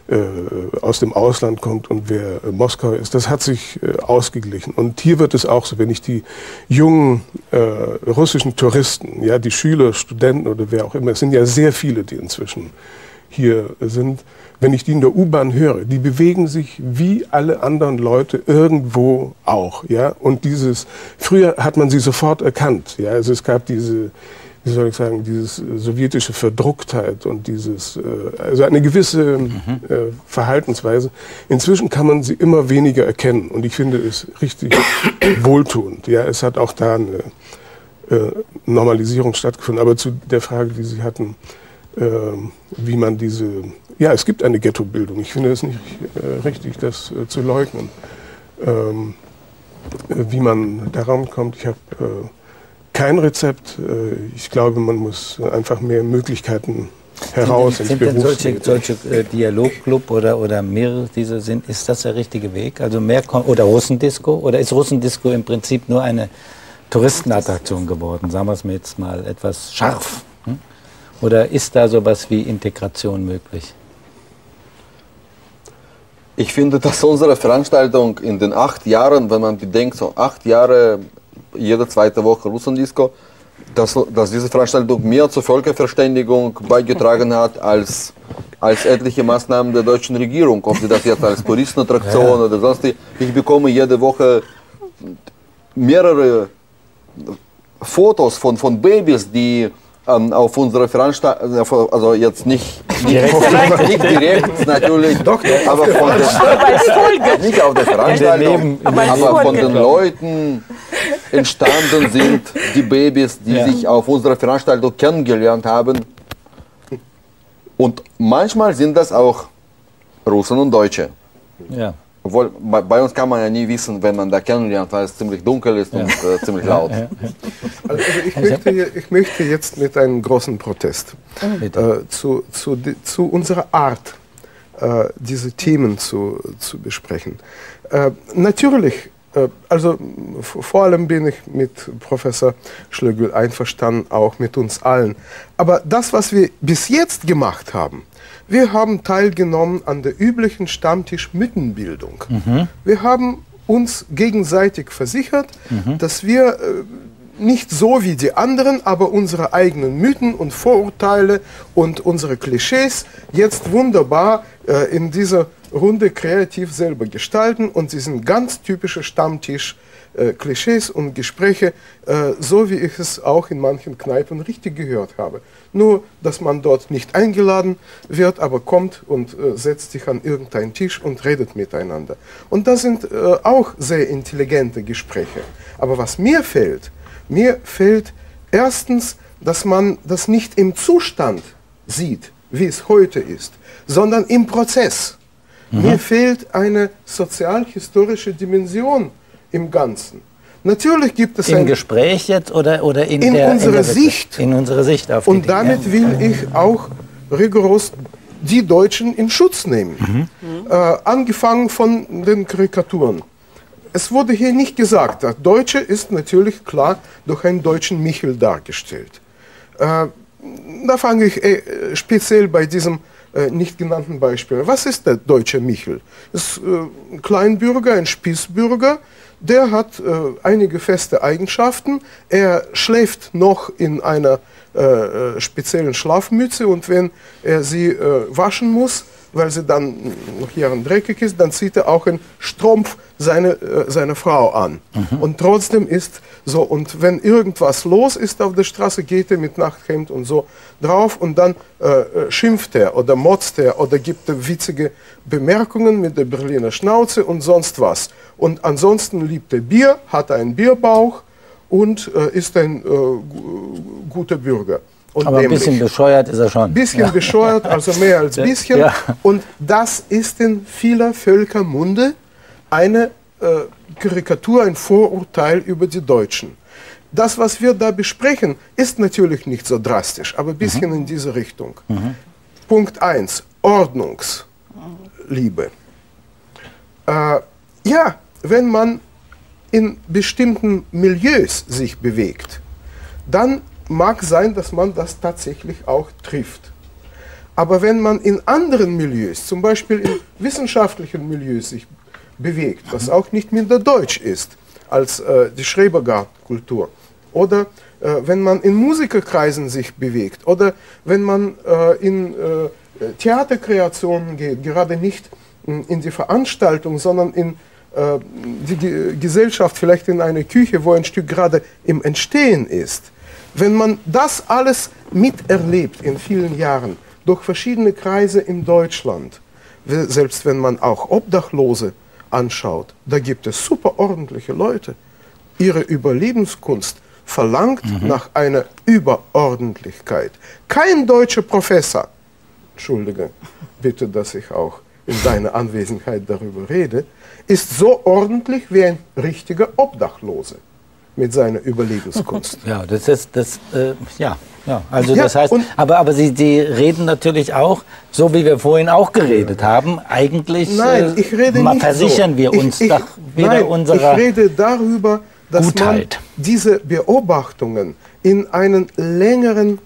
äh, aus dem Ausland kommt und wer äh, Moskauer ist. Das hat sich äh, ausgeglichen. Und hier wird es auch so, wenn ich die jungen äh, russischen Touristen, ja, die Schüler, Studenten oder wer auch immer, es sind ja sehr viele, die inzwischen hier sind, wenn ich die in der U-Bahn höre, die bewegen sich wie alle anderen Leute irgendwo auch, ja. Und dieses, früher hat man sie sofort erkannt, ja. Also es gab diese, wie soll ich sagen, diese sowjetische Verdrucktheit und dieses, also eine gewisse mhm. äh, Verhaltensweise. Inzwischen kann man sie immer weniger erkennen und ich finde es richtig wohltuend. Ja, es hat auch da eine äh, Normalisierung stattgefunden. Aber zu der Frage, die Sie hatten, äh, wie man diese, ja, es gibt eine Ghettobildung. Ich finde es nicht äh, richtig, das äh, zu leugnen. Ähm, wie man daran kommt, ich habe äh, kein Rezept. Ich glaube, man muss einfach mehr Möglichkeiten heraus ins Sind denn Berufsleben. solche, solche äh, Dialogclub oder, oder mehrere diese sind, ist das der richtige Weg? Also mehr Kon oder Russendisco? Oder ist Russendisco im Prinzip nur eine Touristenattraktion geworden? Sagen wir es mir jetzt mal etwas scharf. Hm? Oder ist da sowas wie Integration möglich? Ich finde, dass unsere Veranstaltung in den acht Jahren, wenn man bedenkt, so acht Jahre jede zweite Woche Russendisco, dass, dass diese Veranstaltung mehr zur Völkerverständigung beigetragen hat als, als etliche Maßnahmen der deutschen Regierung. Ob sie das jetzt als Touristenattraktion ja. oder sonst wie. Ich bekomme jede Woche mehrere Fotos von, von Babys, die ähm, auf unserer Veranstaltung, also jetzt nicht direkt, nicht direkt natürlich, Doch, aber von den, nicht auf der Veranstaltung, aber von den Leuten entstanden sind, die Babys, die ja. sich auf unserer Veranstaltung kennengelernt haben. Und manchmal sind das auch Russen und Deutsche. Ja. Obwohl, bei, bei uns kann man ja nie wissen, wenn man da kennenlernt, weil es ziemlich dunkel ist ja. und äh, ziemlich laut. Ja, ja, ja. Also ich, möchte, ich möchte jetzt mit einem großen Protest äh, zu, zu, zu unserer Art, äh, diese Themen zu, zu besprechen. Äh, natürlich, äh, also vor allem bin ich mit Professor Schlögl einverstanden, auch mit uns allen. Aber das, was wir bis jetzt gemacht haben, wir haben teilgenommen an der üblichen Stammtisch-Mythenbildung. Mhm. Wir haben uns gegenseitig versichert, mhm. dass wir äh, nicht so wie die anderen, aber unsere eigenen Mythen und Vorurteile und unsere Klischees jetzt wunderbar äh, in dieser Runde kreativ selber gestalten. Und sie sind ganz typische Stammtisch-Klischees und Gespräche, äh, so wie ich es auch in manchen Kneipen richtig gehört habe. Nur, dass man dort nicht eingeladen wird, aber kommt und äh, setzt sich an irgendeinen Tisch und redet miteinander. Und das sind äh, auch sehr intelligente Gespräche. Aber was mir fehlt, mir fehlt erstens, dass man das nicht im Zustand sieht, wie es heute ist, sondern im Prozess. Mhm. Mir fehlt eine sozialhistorische Dimension im Ganzen. Natürlich gibt es Im ein Gespräch jetzt oder, oder in, in der, unsere in der Sicht. In unsere Sicht auf die Und damit Dinge. will ich auch rigoros die Deutschen in Schutz nehmen. Mhm. Äh, angefangen von den Karikaturen. Es wurde hier nicht gesagt, der Deutsche ist natürlich klar durch einen deutschen Michel dargestellt. Äh, da fange ich äh, speziell bei diesem äh, nicht genannten Beispiel. Was ist der deutsche Michel? Das ist äh, ein Kleinbürger, ein Spießbürger. Der hat äh, einige feste Eigenschaften. Er schläft noch in einer äh, speziellen Schlafmütze und wenn er sie äh, waschen muss, weil sie dann noch Jahren dreckig ist, dann zieht er auch einen Strumpf seine, äh, seine Frau an. Mhm. Und trotzdem ist so, und wenn irgendwas los ist auf der Straße, geht er mit Nachthemd und so drauf und dann äh, schimpft er oder motzt er oder gibt er witzige Bemerkungen mit der Berliner Schnauze und sonst was. Und ansonsten liebt er Bier, hat einen Bierbauch und äh, ist ein äh, guter Bürger. Und aber ein bisschen bescheuert ist er schon. Ein bisschen ja. bescheuert, also mehr als ein bisschen. Ja. Und das ist in vieler Völkermunde eine äh, Karikatur, ein Vorurteil über die Deutschen. Das, was wir da besprechen, ist natürlich nicht so drastisch, aber ein bisschen mhm. in diese Richtung. Mhm. Punkt eins, Ordnungsliebe. Äh, ja, wenn man in bestimmten Milieus sich bewegt, dann mag sein, dass man das tatsächlich auch trifft. Aber wenn man in anderen Milieus, zum Beispiel in wissenschaftlichen Milieus sich bewegt, was auch nicht minder deutsch ist als äh, die Schrebergartenkultur, oder äh, wenn man in Musikerkreisen sich bewegt, oder wenn man äh, in äh, Theaterkreationen geht, gerade nicht in, in die Veranstaltung, sondern in äh, die Ge Gesellschaft, vielleicht in eine Küche, wo ein Stück gerade im Entstehen ist. Wenn man das alles miterlebt in vielen Jahren, durch verschiedene Kreise in Deutschland, selbst wenn man auch Obdachlose anschaut, da gibt es super ordentliche Leute. Ihre Überlebenskunst verlangt mhm. nach einer Überordentlichkeit. Kein deutscher Professor, entschuldige bitte, dass ich auch in deiner Anwesenheit darüber rede, ist so ordentlich wie ein richtiger Obdachlose mit seiner Überlebenskunst. Ja, das ist das, äh, ja. Ja, also ja, das heißt, aber, aber Sie, Sie reden natürlich auch, so wie wir vorhin auch geredet haben, eigentlich nein, ich rede mal nicht versichern so. wir uns ich, ich, doch wieder nein, unserer ich rede darüber, dass Gutheit. man diese Beobachtungen in einen längeren,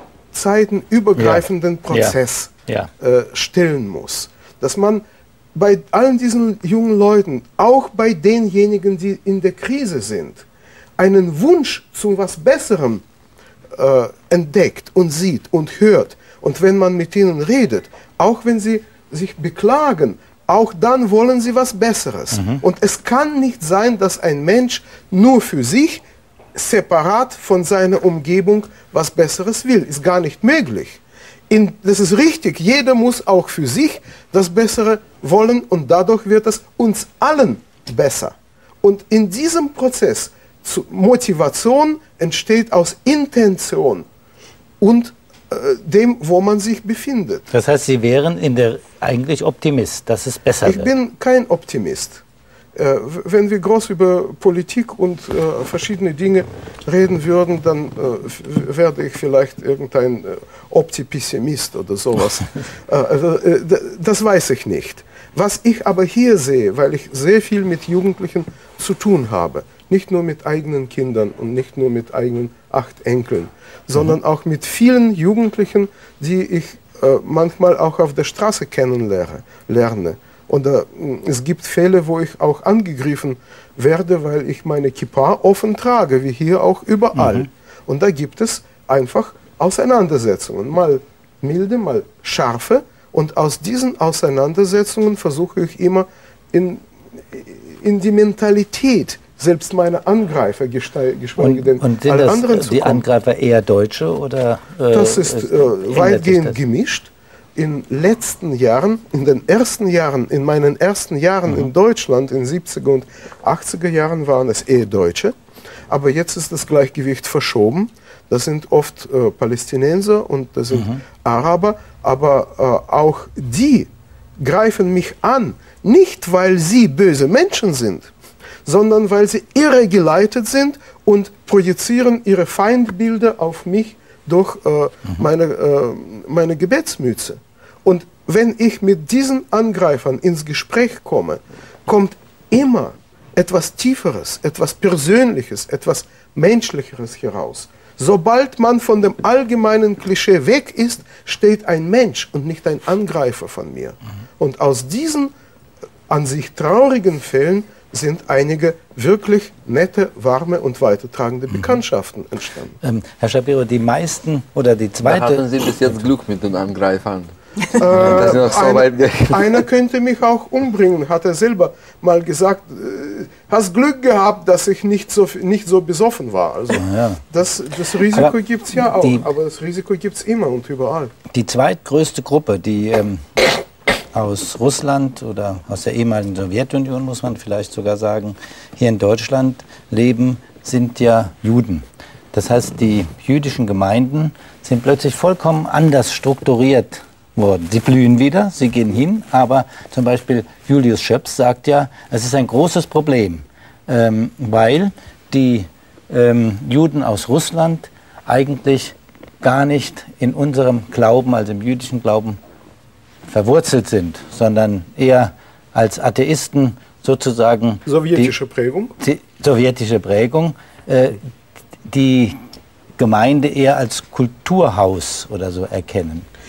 zeitenübergreifenden ja. Prozess ja. äh, stellen muss. Dass man bei allen diesen jungen Leuten, auch bei denjenigen, die in der Krise sind, einen Wunsch zu was Besserem Äh, entdeckt und sieht und hört. Und wenn man mit ihnen redet, auch wenn sie sich beklagen, auch dann wollen sie was Besseres. Mhm. Und es kann nicht sein, dass ein Mensch nur für sich, separat von seiner Umgebung, was Besseres will. Ist gar nicht möglich. In, das ist richtig, jeder muss auch für sich das Bessere wollen und dadurch wird es uns allen besser. Und in diesem Prozess Motivation entsteht aus Intention und äh, dem, wo man sich befindet. Das heißt, Sie wären in der eigentlich Optimist, dass es besser ich wird? Ich bin kein Optimist. Äh, wenn wir groß über Politik und äh, verschiedene Dinge reden würden, dann äh, werde ich vielleicht irgendein äh, Opti-Pessimist oder sowas. äh, also, äh, das weiß ich nicht. Was ich aber hier sehe, weil ich sehr viel mit Jugendlichen zu tun habe, nicht nur mit eigenen Kindern und nicht nur mit eigenen acht Enkeln, sondern mhm. auch mit vielen Jugendlichen, die ich äh, manchmal auch auf der Straße kennenlerne. Lerne. Oder äh, es gibt Fälle, wo ich auch angegriffen werde, weil ich meine Kippa offen trage, wie hier auch überall. Mhm. Und da gibt es einfach Auseinandersetzungen, mal milde, mal scharfe. Und aus diesen Auseinandersetzungen versuche ich immer in, in die Mentalität selbst meine Angreifer, geschweige denn und sind alle das anderen zu die kommen. Angreifer eher Deutsche oder? Äh, das ist äh, weitgehend gemischt. In den letzten Jahren, in den ersten Jahren, in meinen ersten Jahren mhm. in Deutschland, in den siebziger und achtziger Jahren waren es eher Deutsche. Aber jetzt ist das Gleichgewicht verschoben. Das sind oft äh, Palästinenser und das sind mhm. Araber. Aber äh, auch die greifen mich an, nicht weil sie böse Menschen sind, sondern weil sie irregeleitet sind und projizieren ihre Feindbilder auf mich durch äh, mhm. meine, äh, meine Gebetsmütze. Und wenn ich mit diesen Angreifern ins Gespräch komme, kommt immer etwas Tieferes, etwas Persönliches, etwas Menschlicheres heraus. Sobald man von dem allgemeinen Klischee weg ist, steht ein Mensch und nicht ein Angreifer von mir. Mhm. Und aus diesen an sich traurigen Fällen sind einige wirklich nette, warme und weitertragende Bekanntschaften entstanden. Ähm, Herr Shapiro, die meisten oder die zweite... Da hatten Sie bis jetzt Glück mit den Angreifern. Äh, so einer, einer könnte mich auch umbringen, hat er selber mal gesagt. Äh, hast Glück gehabt, dass ich nicht so, nicht so besoffen war. Also ja. das, das Risiko gibt es ja auch, die, aber das Risiko gibt es immer und überall. Die zweitgrößte Gruppe, die ähm, aus Russland oder aus der ehemaligen Sowjetunion, muss man vielleicht sogar sagen, hier in Deutschland leben, sind ja Juden. Das heißt, die jüdischen Gemeinden sind plötzlich vollkommen anders strukturiert worden. Sie blühen wieder, sie gehen hin, aber zum Beispiel Julius Schöps sagt ja, es ist ein großes Problem, ähm, weil die ähm, Juden aus Russland eigentlich gar nicht in unserem Glauben, also im jüdischen Glauben, verwurzelt sind, sondern eher als Atheisten sozusagen... Sowjetische die, Prägung? Die sowjetische Prägung, äh, die Gemeinde eher als Kulturhaus oder so erkennen.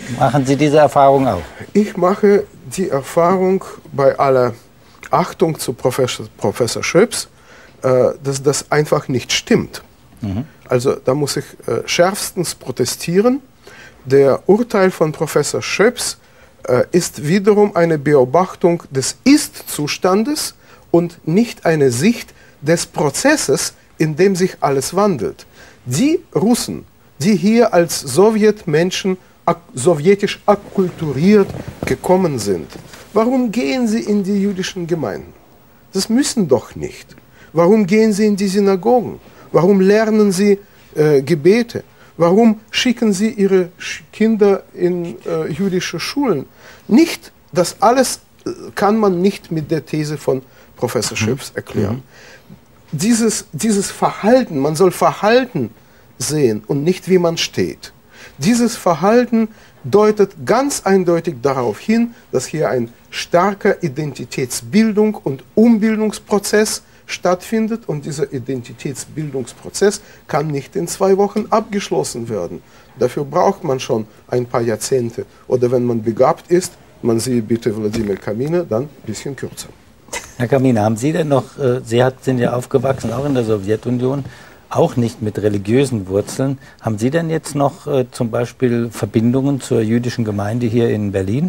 Machen Sie diese Erfahrung auch? Ich mache die Erfahrung bei aller Achtung zu Professor, Professor Schöps, äh, dass das einfach nicht stimmt. Mhm. Also da muss ich äh, schärfstens protestieren. Der Urteil von Professor Schöps äh, ist wiederum eine Beobachtung des Ist-Zustandes und nicht eine Sicht des Prozesses, in dem sich alles wandelt. Die Russen, die hier als Sowjetmenschen ak sowjetisch akkulturiert gekommen sind, warum gehen sie in die jüdischen Gemeinden? Das müssen doch nicht. Warum gehen sie in die Synagogen? Warum lernen sie äh, Gebete? Warum schicken sie ihre Kinder in äh, jüdische Schulen? Nicht, das alles äh, kann man nicht mit der These von Professor Schöps erklären. Mhm. Dieses, dieses Verhalten, man soll Verhalten sehen und nicht wie man steht. Dieses Verhalten deutet ganz eindeutig darauf hin, dass hier ein starker Identitätsbildung und Umbildungsprozess stattfindet und dieser Identitätsbildungsprozess kann nicht in zwei Wochen abgeschlossen werden. Dafür braucht man schon ein paar Jahrzehnte. Oder wenn man begabt ist, man siehe bitte Wladimir Kaminer, dann ein bisschen kürzer. Herr Kaminer, haben Sie denn noch, äh, Sie hat, sind ja aufgewachsen, auch in der Sowjetunion, auch nicht mit religiösen Wurzeln. Haben Sie denn jetzt noch äh, zum Beispiel Verbindungen zur jüdischen Gemeinde hier in Berlin?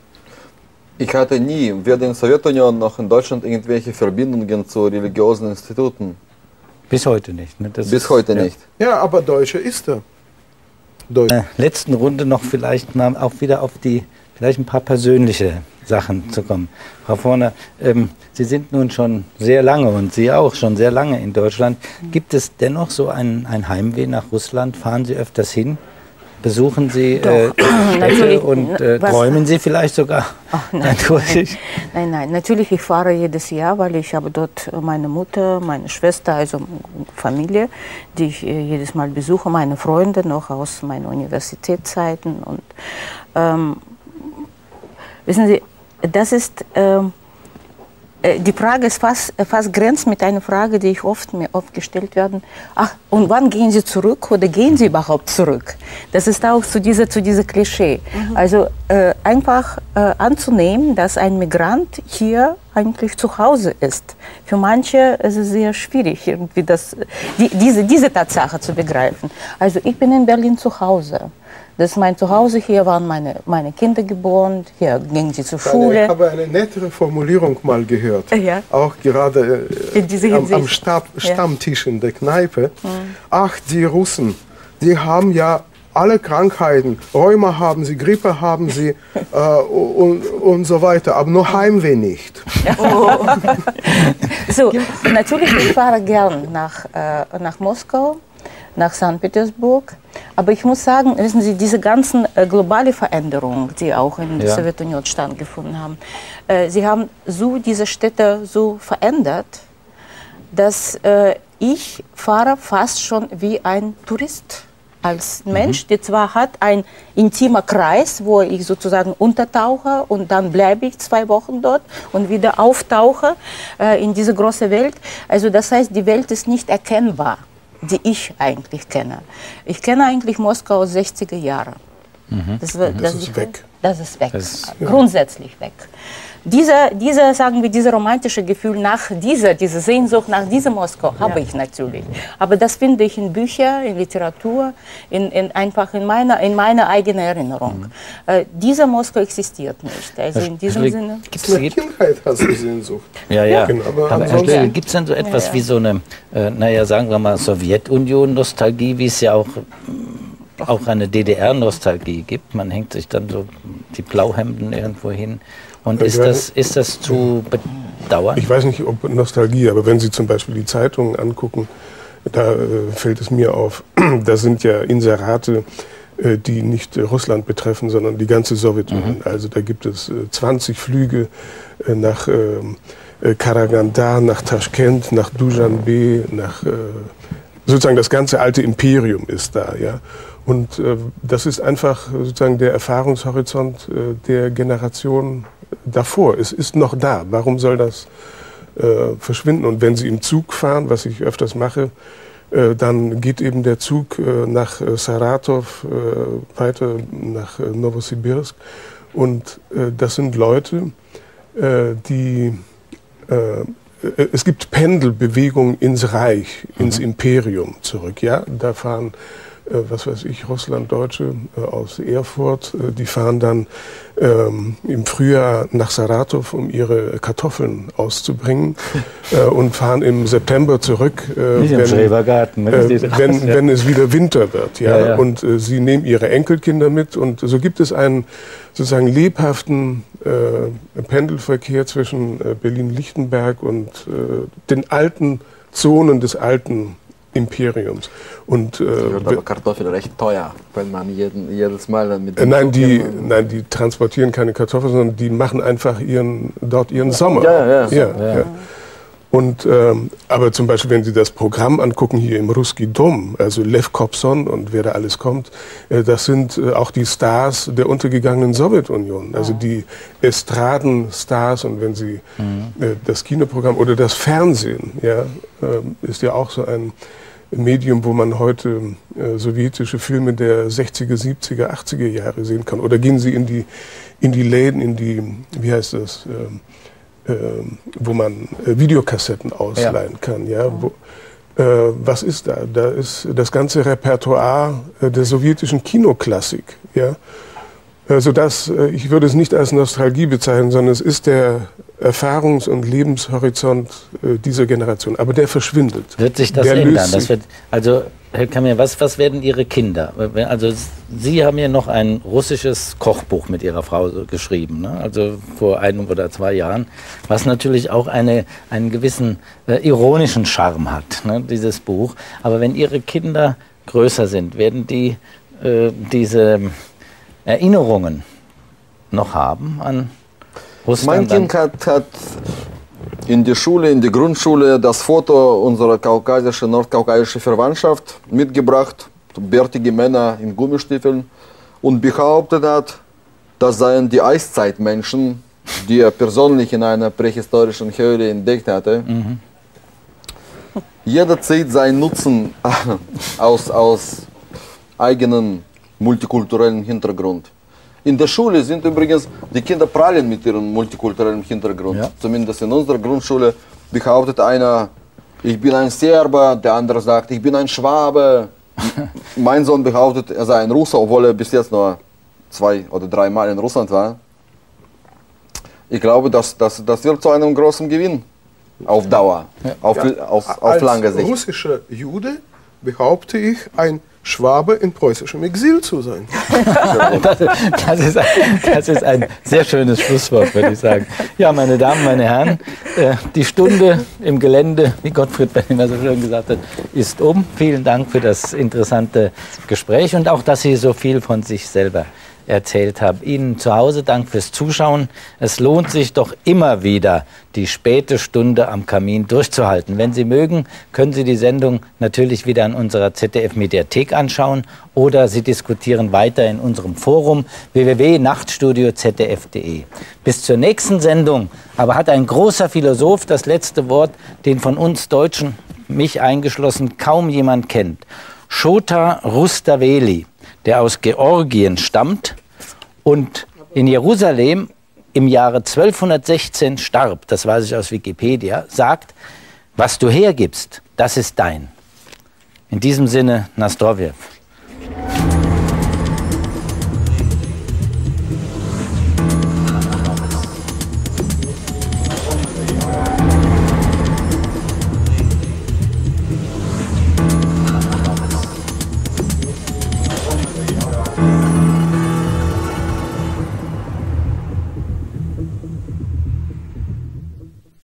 Ich hatte nie, weder in der Sowjetunion noch in Deutschland, irgendwelche Verbindungen zu religiösen Instituten. Bis heute nicht. Ne? Das Bis ist, heute ja. nicht. Ja, aber Deutsche ist er. Deutsch. In der letzten Runde noch vielleicht mal auch wieder auf die, vielleicht ein paar persönliche Sachen zu kommen. Frau Forner, ähm, Sie sind nun schon sehr lange und Sie auch schon sehr lange in Deutschland. Gibt es dennoch so ein, ein Heimweh nach Russland? Fahren Sie öfters hin? Besuchen Sie äh, Städte und äh, träumen Sie vielleicht sogar? Ach, nein, nein, nein, nein, natürlich, ich fahre jedes Jahr, weil ich habe dort meine Mutter, meine Schwester, also Familie, die ich äh, jedes Mal besuche, meine Freunde noch aus meinen Universitätszeiten. Und ähm, wissen Sie, das ist, äh, die Frage ist fast, fast grenzt mit einer Frage, die ich oft mir oft gestellt werde. Ach, und wann gehen Sie zurück oder gehen Sie überhaupt zurück? Das ist auch zu dieser, zu dieser Klischee. Mhm. Also äh, einfach äh, anzunehmen, dass ein Migrant hier eigentlich zu Hause ist. Für manche ist es sehr schwierig, irgendwie das, die, diese, diese Tatsache zu begreifen. Also ich bin in Berlin zu Hause. Das ist mein Zuhause, hier waren meine, meine Kinder geboren, hier gingen sie zur Schule. Ich habe eine nettere Formulierung mal gehört, ja. auch gerade äh, in diese am, am Stab, Stammtisch in der Kneipe. Mhm. Ach, die Russen, die haben ja alle Krankheiten, Rheuma haben sie, Grippe haben sie äh, und, und so weiter, aber nur Heimweh nicht. Oh. So, natürlich, ich fahre gern nach, äh, nach Moskau, nach Sankt Petersburg. Aber ich muss sagen, wissen Sie, diese ganzen äh, globale Veränderungen, die auch in der ja. Sowjetunion stattgefunden haben, äh, sie haben so diese Städte so verändert, dass äh, ich fahre fast schon wie ein Tourist. Als Mensch, mhm. der zwar hat ein intimer Kreis, wo ich sozusagen untertauche und dann bleibe ich zwei Wochen dort und wieder auftauche äh, in diese große Welt. Also das heißt, die Welt ist nicht erkennbar, die ich eigentlich kenne. Ich kenne eigentlich Moskau aus sechziger Jahren. Mhm. Das, das, das ist weg. Das ist weg, das, grundsätzlich weg. Diese, diese, sagen wir, diese romantische Gefühl nach dieser, diese Sehnsucht nach diesem Moskau ja. habe ich natürlich. Aber das finde ich in Büchern, in Literatur, in, in, einfach in meiner, in meiner eigenen Erinnerung. Mhm. Äh, dieser Moskau existiert nicht. Also in diesem Schlick, Sinne. Gibt's eine Kindheit hast du Sehnsucht. Ja, ja. ja. Genau. Aber, Aber Herr Schlegel, gibt es denn so etwas ja, ja. wie so eine, äh, naja, sagen wir mal, Sowjetunion-Nostalgie, wie es ja auch auch eine D D R-Nostalgie gibt? Man hängt sich dann so die Blauhemden irgendwo hin. Und ist das, ist das zu bedauern? Ich weiß nicht, ob Nostalgie, aber wenn Sie zum Beispiel die Zeitungen angucken, da äh, fällt es mir auf, da sind ja Inserate, äh, die nicht äh, Russland betreffen, sondern die ganze Sowjetunion. Mhm. Also da gibt es äh, zwanzig Flüge äh, nach äh, Karagandar, nach Taschkent, nach Duschanbe, nach äh, sozusagen das ganze alte Imperium ist da, ja. Und äh, das ist einfach sozusagen der Erfahrungshorizont äh, der Generation davor. Es ist noch da. Warum soll das äh, verschwinden? Und wenn Sie im Zug fahren, was ich öfters mache, Äh, dann geht eben der Zug äh, nach äh, Saratow, äh, weiter nach äh, Novosibirsk. Und äh, das sind Leute, äh, die... Äh, es gibt Pendelbewegungen ins Reich, ins mhm. Imperium zurück. Ja? Da fahren, äh, was weiß ich, Russlanddeutsche äh, aus Erfurt, äh, die fahren dann ähm, im Frühjahr nach Saratow, um ihre Kartoffeln auszubringen äh, und fahren im September zurück, äh, Nicht wenn, im Schrebergarten, äh, wenn, wenn es wieder Winter wird. Ja? Ja, ja. Und äh, sie nehmen ihre Enkelkinder mit und so gibt es einen sozusagen lebhaften äh, Pendelverkehr zwischen äh, Berlin-Lichtenberg und äh, den alten Zonen des alten Imperiums. Und, äh, wird aber Kartoffeln recht teuer, wenn man jeden, jedes Mal mit äh, nein, die, nein, die transportieren keine Kartoffeln, sondern die machen einfach ihren, dort ihren Sommer. Ja, ja, ja, ja. ja. Und, ähm, aber zum Beispiel, wenn Sie das Programm angucken hier im Russki Dom, also Lev Kobzon und wer da alles kommt, äh, das sind äh, auch die Stars der untergegangenen Sowjetunion, also die Estradenstars. Und wenn Sie mhm. äh, das Kinoprogramm oder das Fernsehen, ja, äh, ist ja auch so ein Medium, wo man heute äh, sowjetische Filme der sechziger, siebziger, achtziger Jahre sehen kann. Oder gehen Sie in die, in die Läden, in die, wie heißt das, äh, Äh, wo man äh, Videokassetten ausleihen ja. kann. Ja? Wo, äh, was ist da? Da ist das ganze Repertoire äh, der sowjetischen Kinoklassik. Ja? Äh, sodass, äh, ich würde es nicht als Nostalgie bezeichnen, sondern es ist der Erfahrungs- und Lebenshorizont äh, dieser Generation. Aber der verschwindet. Wird sich das der ändern? Das wird, also, Herr Kamir, was, was werden Ihre Kinder? Also Sie haben ja noch ein russisches Kochbuch mit Ihrer Frau geschrieben, ne? Also vor einem oder zwei Jahren, was natürlich auch eine, einen gewissen äh, ironischen Charme hat, ne, dieses Buch. Aber wenn Ihre Kinder größer sind, werden die äh, diese Erinnerungen noch haben an Russland? Mein Kind hat, hat in der Schule, in der Grundschule, das Foto unserer kaukasischen, nordkaukasischen Verwandtschaft mitgebracht, bärtige Männer in Gummistiefeln, und behauptet hat, das seien die Eiszeitmenschen, die er persönlich in einer prähistorischen Höhle entdeckt hatte. Mhm. Jeder zieht seinen Nutzen aus, aus eigenen multikulturellen Hintergrund. In der Schule sind übrigens die Kinder prallen mit ihrem multikulturellen Hintergrund. Ja. Zumindest in unserer Grundschule behauptet einer, ich bin ein Serbe, der andere sagt, ich bin ein Schwabe. Mein Sohn behauptet, er sei ein Russe, obwohl er bis jetzt nur zwei oder drei Mal in Russland war. Ich glaube, das, das, das wird zu einem großen Gewinn auf Dauer, ja. auf, ja. auf, auf lange Sicht. Als russischer Jude behaupte ich, ein Schwabe in preußischem Exil zu sein. das, das, ist ein, das ist ein sehr schönes Schlusswort, würde ich sagen. Ja, meine Damen, meine Herren, äh, die Stunde im Gelände, wie Gottfried Benninger so schön gesagt hat, ist um. Vielen Dank für das interessante Gespräch und auch, dass Sie so viel von sich selber erzählt haben. Ihnen zu Hause Dank fürs Zuschauen. Es lohnt sich doch immer wieder, die späte Stunde am Kamin durchzuhalten. Wenn Sie mögen, können Sie die Sendung natürlich wieder in unserer Z D F-Mediathek anschauen oder Sie diskutieren weiter in unserem Forum w w w punkt nachtstudio z d f punkt d e. Bis zur nächsten Sendung aber hat ein großer Philosoph das letzte Wort, den von uns Deutschen, mich eingeschlossen, kaum jemand kennt. Shota Rustaveli, der aus Georgien stammt und in Jerusalem im Jahre zwölfhundertsechzehn starb, das weiß ich aus Wikipedia, sagt, was du hergibst, das ist dein. In diesem Sinne, Nazdrovje.